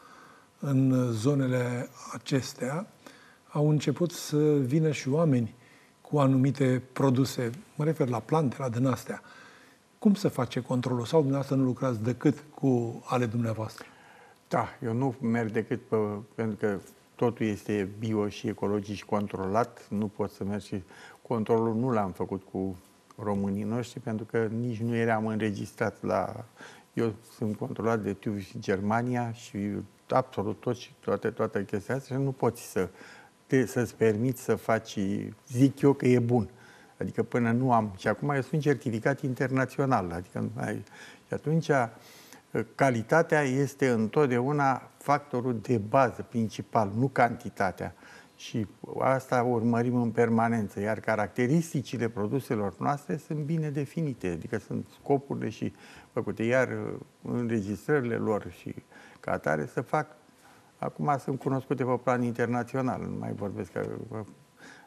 în zonele acestea au început să vină și oameni cu anumite produse. Mă refer la plante, la din astea. Cum se face controlul? Sau dumneavoastră nu lucrați decât cu ale dumneavoastră? Da, eu nu merg decât pe, pentru că totul este bio și ecologic și controlat. Nu pot să merg și controlul nu l-am făcut cu românii noștri, pentru că nici nu eram înregistrat la... Eu sunt controlat de T U V și Germania și absolut tot și toate, toate chestia astea și nu poți să, te, să-ți permiți să faci, zic eu că e bun. Adică până nu am... Și acum eu sunt certificat internațional. Adică, și atunci calitatea este întotdeauna factorul de bază principal, nu cantitatea. Și asta urmărim în permanență. Iar caracteristicile produselor noastre sunt bine definite, adică sunt scopurile și făcute. Iar înregistrările lor și ca atare se fac, acum sunt cunoscute pe plan internațional, nu mai vorbesc că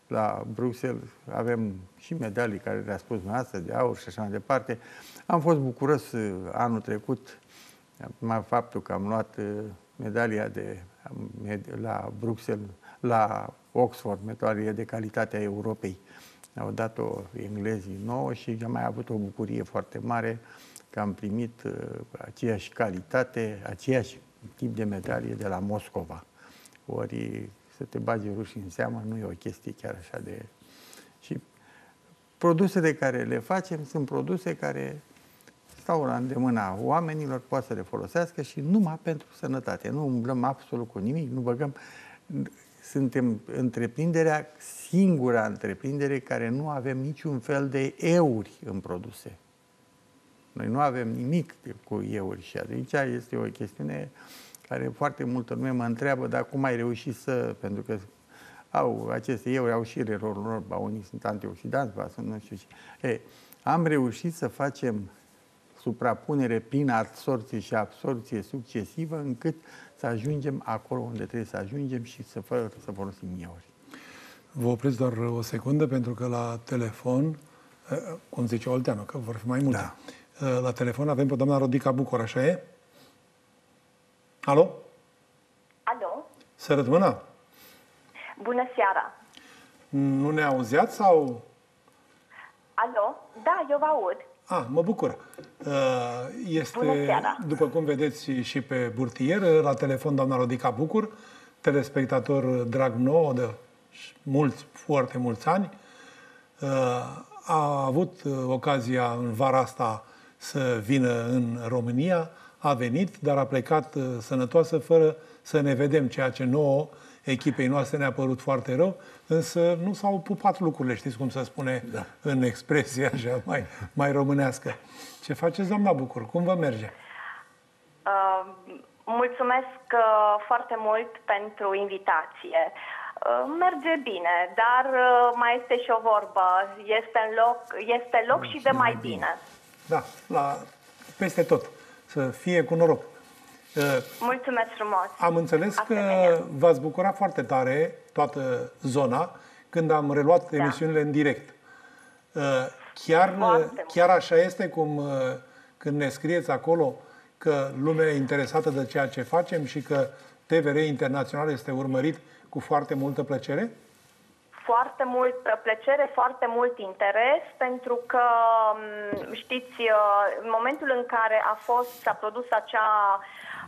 la Bruxelles avem și medalii care le-a spus dumneavoastră, de aur și așa mai departe. Am fost bucuros anul trecut, mai faptul că am luat medalia de, la Bruxelles, la Oxford, medalie de calitate a Europei. Au dat-o englezii nouă și am mai avut o bucurie foarte mare că am primit aceeași calitate, aceeași tip de medalie de la Moscova. Ori să te bagi rușii în seamă nu e o chestie chiar așa de... Și produsele care le facem sunt produse care stau la îndemâna oamenilor, poate să le folosească și numai pentru sănătate. Nu umblăm absolut cu nimic, nu băgăm... Suntem întreprinderea, singura întreprindere care nu avem niciun fel de euri în produse. Noi nu avem nimic cu euri și aici este o chestiune care foarte multă lume mă întreabă, dar cum ai reușit să... Pentru că au aceste euri, au și erorul lor, ba unii sunt antioxidanți, ba sunt nu știu ce. E, am reușit să facem suprapunere prin absorție și absorție succesivă încât să ajungem acolo unde trebuie să ajungem și să, fără să folosim euri. Vă opriți doar o secundă pentru că la telefon, cum zice Olteanu, că vor fi mai multe. Da. La telefon avem pe doamna Rodica Bucur, așa e? Alo? Alo? Să rămână? Bună seara! Nu ne auzeați sau... Alo? Da, eu vă aud. Ah, mă bucur. Este, după cum vedeți și pe burtier, la telefon doamna Rodica Bucur, telespectator drag nouă de mulți, foarte mulți ani. A avut ocazia în vara asta să vină în România, a venit, dar a plecat sănătoasă fără să ne vedem, ceea ce nouă echipei noastre ne-a părut foarte rău, însă nu s-au pupat lucrurile, știți cum se spune da. În expresie așa mai, mai românească. Ce faceți, doamna Bucur? Cum vă merge? Uh, mulțumesc uh, foarte mult pentru invitație. Uh, merge bine, dar uh, mai este și o vorbă. Este, în loc, este loc și de mai bine. bine. Da, la, peste tot. Să fie cu noroc. Mulțumesc frumos! Am înțeles Asemenea. că v-ați bucurat foarte tare, toată zona, când am reluat da. emisiunile în direct. Chiar, chiar așa este cum când ne scrieți acolo că lumea e interesată de ceea ce facem și că T V R Internațional este urmărit cu foarte multă plăcere? Foarte multă plăcere, foarte mult interes, pentru că, știți, în momentul în care a fost, s-a produs acea,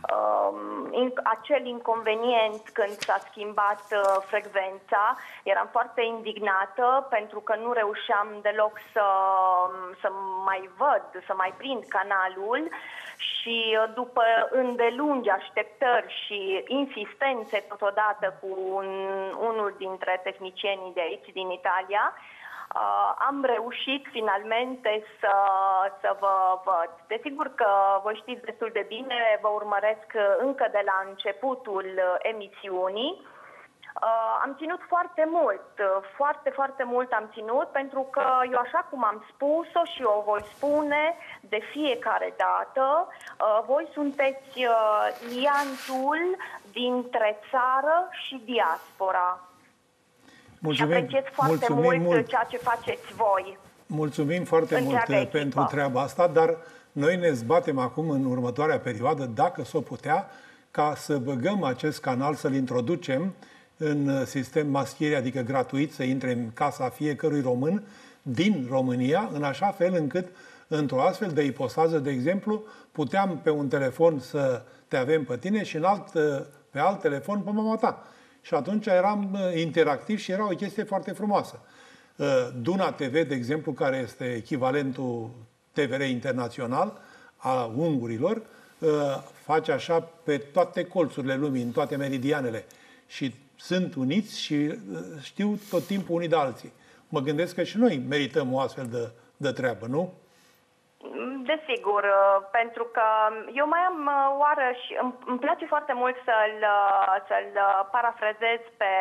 uh, acel inconvenient când s-a schimbat uh, frecvența, eram foarte indignată pentru că nu reușeam deloc să, să mai văd, să mai prind canalul. Și după îndelungi așteptări și insistențe totodată cu un, unul dintre tehnicienii de aici, din Italia, uh, am reușit finalmente să, să vă văd. Desigur că vă știți destul de bine, vă urmăresc încă de la începutul emisiunii. Uh, am ținut foarte mult, foarte, foarte mult am ținut, pentru că eu, așa cum am spus-o și o voi spune de fiecare dată, uh, voi sunteți uh, liantul dintre țară și diaspora. Mulțumim, și apreciez foarte mult, mult ceea ce faceți voi. Mulțumim foarte mult echipă. pentru treaba asta, dar noi ne zbatem acum în următoarea perioadă, dacă s-o putea, ca să băgăm acest canal, să-l introducem în sistem maschierii, adică gratuit, să intre în casa fiecărui român din România, în așa fel încât, într-o astfel de ipostază, de exemplu, puteam pe un telefon să te avem pe tine și în alt, pe alt telefon pe mama ta. Și atunci eram interactiv și era o chestie foarte frumoasă. Duna T V, de exemplu, care este echivalentul T V R Internațional a ungurilor, face așa pe toate colțurile lumii, în toate meridianele. Și sunt uniți și știu tot timpul unii de alții. Mă gândesc că și noi merităm o astfel de, de treabă, nu? Desigur, pentru că eu mai am oară și îmi, îmi place foarte mult să-l, să-l parafrazez pe,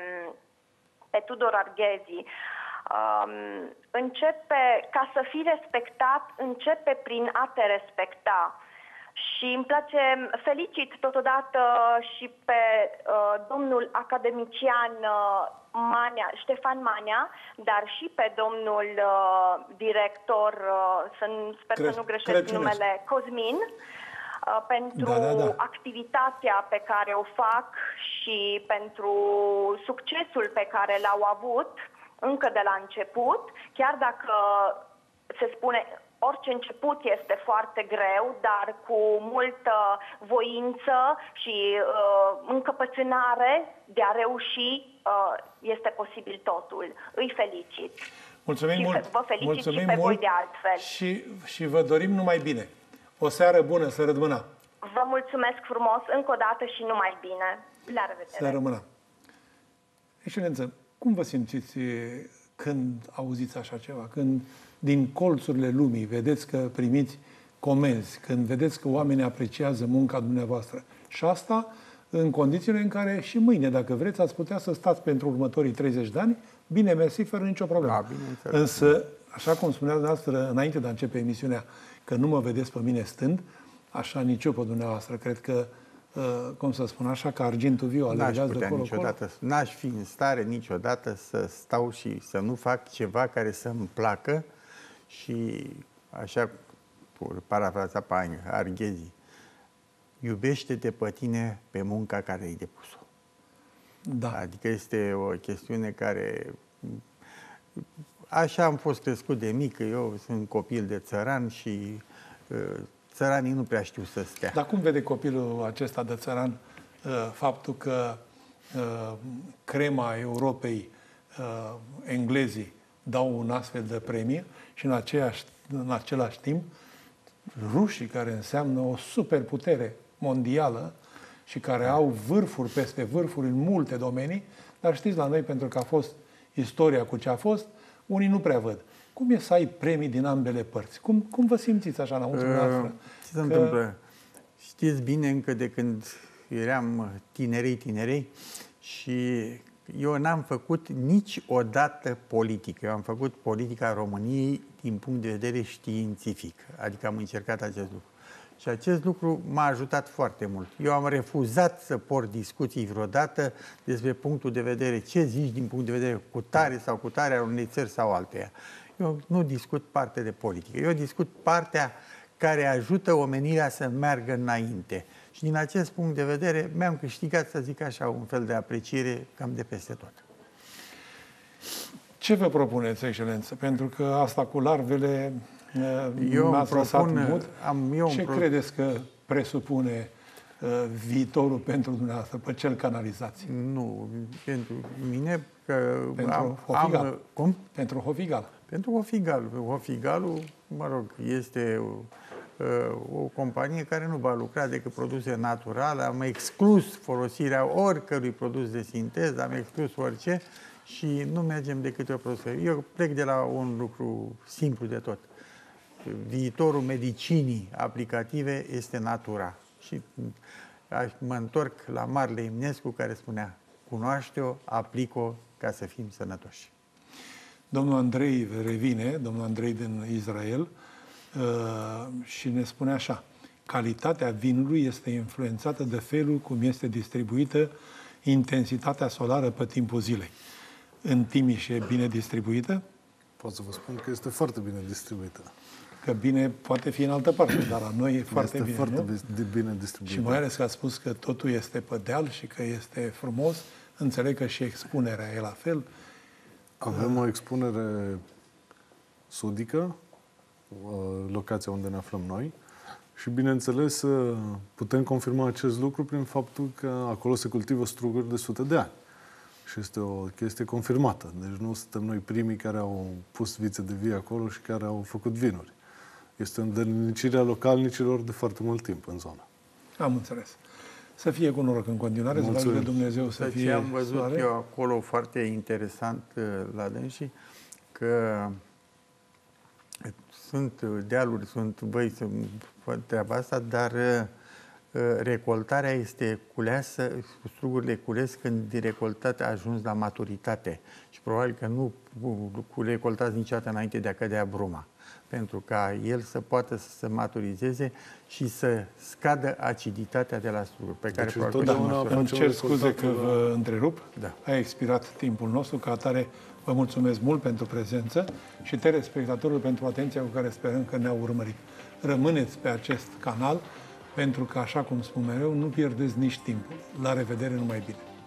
pe Tudor Arghezi. Um, începe, ca să fii respectat, începe prin a te respecta. Și îmi place, felicit totodată și pe uh, domnul academician uh, Manea, Ștefan Manea, dar și pe domnul uh, director, uh, să, sper Cre- să nu greșesc numele, Cosmin, uh, pentru da, da, da. activitatea pe care o fac și pentru succesul pe care l-au avut încă de la început, chiar dacă se spune... Orice început este foarte greu, dar cu multă voință și uh, încăpățânare de a reuși uh, este posibil totul. Îi felicit. Mulțumim și mult. Vă felicit Mulțumim și pe mult voi de altfel. Și, și vă dorim numai bine. O seară bună, să rămână. Vă mulțumesc frumos încă o dată și numai bine. La revedere. Să rămână. Excelență, cum vă simțiți când auziți așa ceva? Când din colțurile lumii vedeți că primiți comenzi, când vedeți că oamenii apreciază munca dumneavoastră. Și asta în condițiile în care și mâine, dacă vreți, ați putea să stați pentru următorii treizeci de ani, bine mersi, fără nicio problemă. Da, însă, așa cum spunea dumneavoastră înainte de a începe emisiunea, că nu mă vedeți pe mine stând, așa nici eu pe dumneavoastră. Cred că, cum să spun așa, că argintul viu alergează de acolo. Niciodată, n-aș fi în stare niciodată să stau și să nu fac ceva care să-mi placă și, așa, parafraza pe Arghezi, iubește-te pe tine pe munca care ai depus-o. Da. Adică este o chestiune care... Așa am fost crescut de mic, eu sunt copil de țăran și țăranii nu prea știu să stea. Dar cum vede copilul acesta de țăran faptul că crema Europei, englezii, dau un astfel de premie și în, aceeași, în același timp rușii, care înseamnă o superputere mondială și care au vârfuri peste vârfuri în multe domenii, dar știți, la noi, pentru că a fost istoria cu ce a fost, unii nu prea văd. Cum e să ai premii din ambele părți? Cum, cum vă simțiți așa înăuntru dumneavoastră? Ce se întâmplă? Știți bine încă de când eram tinerei, tinerei și eu n-am făcut niciodată politică. Eu am făcut politica României din punct de vedere științific. Adică am încercat acest lucru. Și acest lucru m-a ajutat foarte mult. Eu am refuzat să port discuții vreodată despre punctul de vedere, ce zici din punct de vedere cu tare sau cu tare al unei țări sau alteia. Eu nu discut partea de politică. Eu discut partea care ajută omenirea să meargă înainte. Și din acest punct de vedere mi-am câștigat, să zic așa, un fel de apreciere cam de peste tot. Ce vă propuneți, Excelență? Pentru că asta cu larvele eu m-ați lăsat mut. Am, eu Ce pro... credeți că presupune uh, viitorul pentru dumneavoastră, pe cel canalizați? Nu, pentru mine că pentru am, Hofigal. am... Cum? Pentru Hofigal. Pentru Hofigal. Hofigalul, mă rog, este o companie care nu va lucra decât produse naturale. Am exclus folosirea oricărui produs de sinteză, am exclus orice și nu mergem decât o produse. Eu plec de la un lucru simplu de tot. Viitorul medicinii aplicative este natura. Și mă întorc la Marele Eminescu, care spunea: cunoaște-o, aplică-o ca să fim sănătoși. Domnul Andrei revine, domnul Andrei din Israel, și ne spune așa: calitatea vinului este influențată de felul cum este distribuită intensitatea solară pe timpul zilei. În Timiș e bine distribuită? Pot să vă spun că este foarte bine distribuită. Că bine poate fi în altă parte, dar la noi e foarte este bine, foarte nu? bine distribuită. Și mai ales că a spus că totul este pe deal și că este frumos, înțeleg că și expunerea e la fel. Avem o expunere sudică, locația unde ne aflăm noi, și, bineînțeles, putem confirma acest lucru prin faptul că acolo se cultivă struguri de sute de ani. Și este o chestie confirmată. Deci nu suntem noi primii care au pus vițe de vie acolo și care au făcut vinuri. Este îndărnicirea localnicilor de foarte mult timp în zonă. Am înțeles. Să fie cu noroc în continuare, să de Dumnezeu să fie Ce am văzut soare. eu acolo foarte interesant la dânsii, că sunt dealuri, sunt băi, sunt treaba asta, dar recoltarea este culeasă, strugurile cules când de recoltat a ajuns la maturitate. Și probabil că nu cu recoltați niciodată înainte de a cădea bruma, pentru ca el să poată să se maturizeze și să scadă aciditatea de la struguri. Pe care deci, probabil da, îmi cer scuze că vă întrerup. Da. A expirat timpul nostru, ca atare vă mulțumesc mult pentru prezență și telespectatorul pentru atenția cu care sperăm că ne-au urmărit. Rămâneți pe acest canal, pentru că, așa cum spun mereu, nu pierdeți nici timpul. La revedere, numai bine!